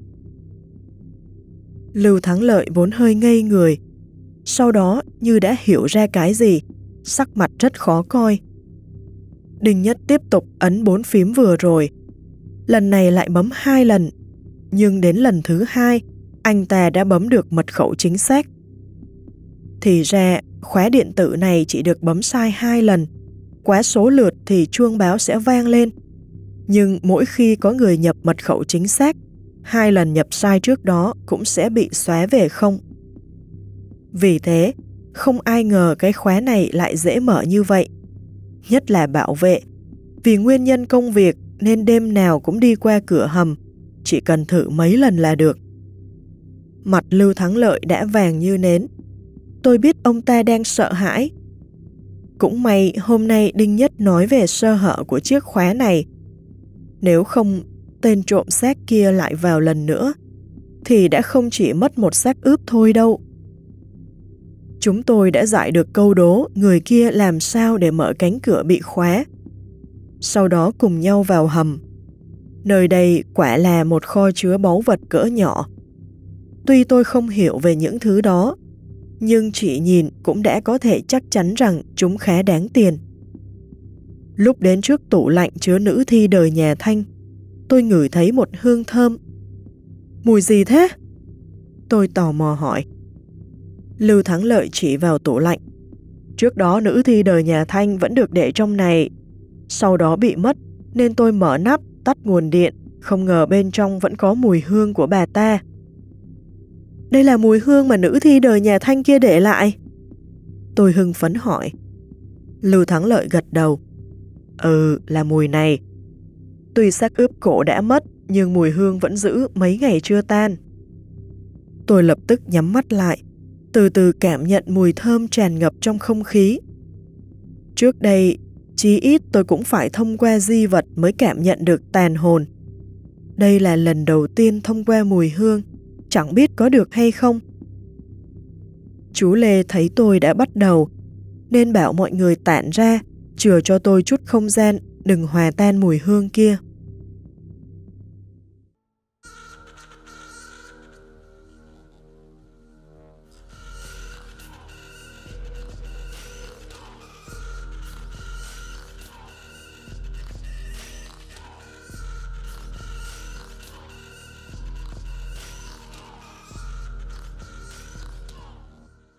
Lưu Thắng Lợi vốn hơi ngây người. Sau đó như đã hiểu ra cái gì, sắc mặt rất khó coi. Đinh Nhất tiếp tục ấn bốn phím vừa rồi. Lần này lại bấm hai lần. Nhưng đến lần thứ hai, anh ta đã bấm được mật khẩu chính xác. Thì ra, khóa điện tử này chỉ được bấm sai hai lần. Quá số lượt thì chuông báo sẽ vang lên. Nhưng mỗi khi có người nhập mật khẩu chính xác, hai lần nhập sai trước đó cũng sẽ bị xóa về không. Vì thế, không ai ngờ cái khóa này lại dễ mở như vậy. Nhất là bảo vệ. Vì nguyên nhân công việc nên đêm nào cũng đi qua cửa hầm, chỉ cần thử mấy lần là được. Mặt Lưu Thắng Lợi đã vàng như nến. Tôi biết ông ta đang sợ hãi. Cũng may hôm nay Đinh Nhất nói về sơ hở của chiếc khóa này. Nếu không, tên trộm xác kia lại vào lần nữa, thì đã không chỉ mất một xác ướp thôi đâu. Chúng tôi đã giải được câu đố người kia làm sao để mở cánh cửa bị khóa. Sau đó cùng nhau vào hầm. Nơi đây quả là một kho chứa báu vật cỡ nhỏ. Tuy tôi không hiểu về những thứ đó, nhưng chỉ nhìn cũng đã có thể chắc chắn rằng chúng khá đáng tiền. Lúc đến trước tủ lạnh chứa nữ thi đời nhà Thanh, tôi ngửi thấy một hương thơm. Mùi gì thế? Tôi tò mò hỏi. Lưu Thắng Lợi chỉ vào tủ lạnh. Trước đó nữ thi đời nhà Thanh vẫn được để trong này, sau đó bị mất nên tôi mở nắp, tắt nguồn điện, không ngờ bên trong vẫn có mùi hương của bà ta. Đây là mùi hương mà nữ thi đời nhà Thanh kia để lại. Tôi hưng phấn hỏi. Lưu Thắng Lợi gật đầu. Ừ, là mùi này. Tuy xác ướp cổ đã mất, nhưng mùi hương vẫn giữ mấy ngày chưa tan. Tôi lập tức nhắm mắt lại, từ từ cảm nhận mùi thơm tràn ngập trong không khí. Trước đây, chí ít tôi cũng phải thông qua di vật mới cảm nhận được tàn hồn. Đây là lần đầu tiên thông qua mùi hương, chẳng biết có được hay không. Chú Lê thấy tôi đã bắt đầu, nên bảo mọi người tản ra, chừa cho tôi chút không gian, đừng hòa tan mùi hương kia.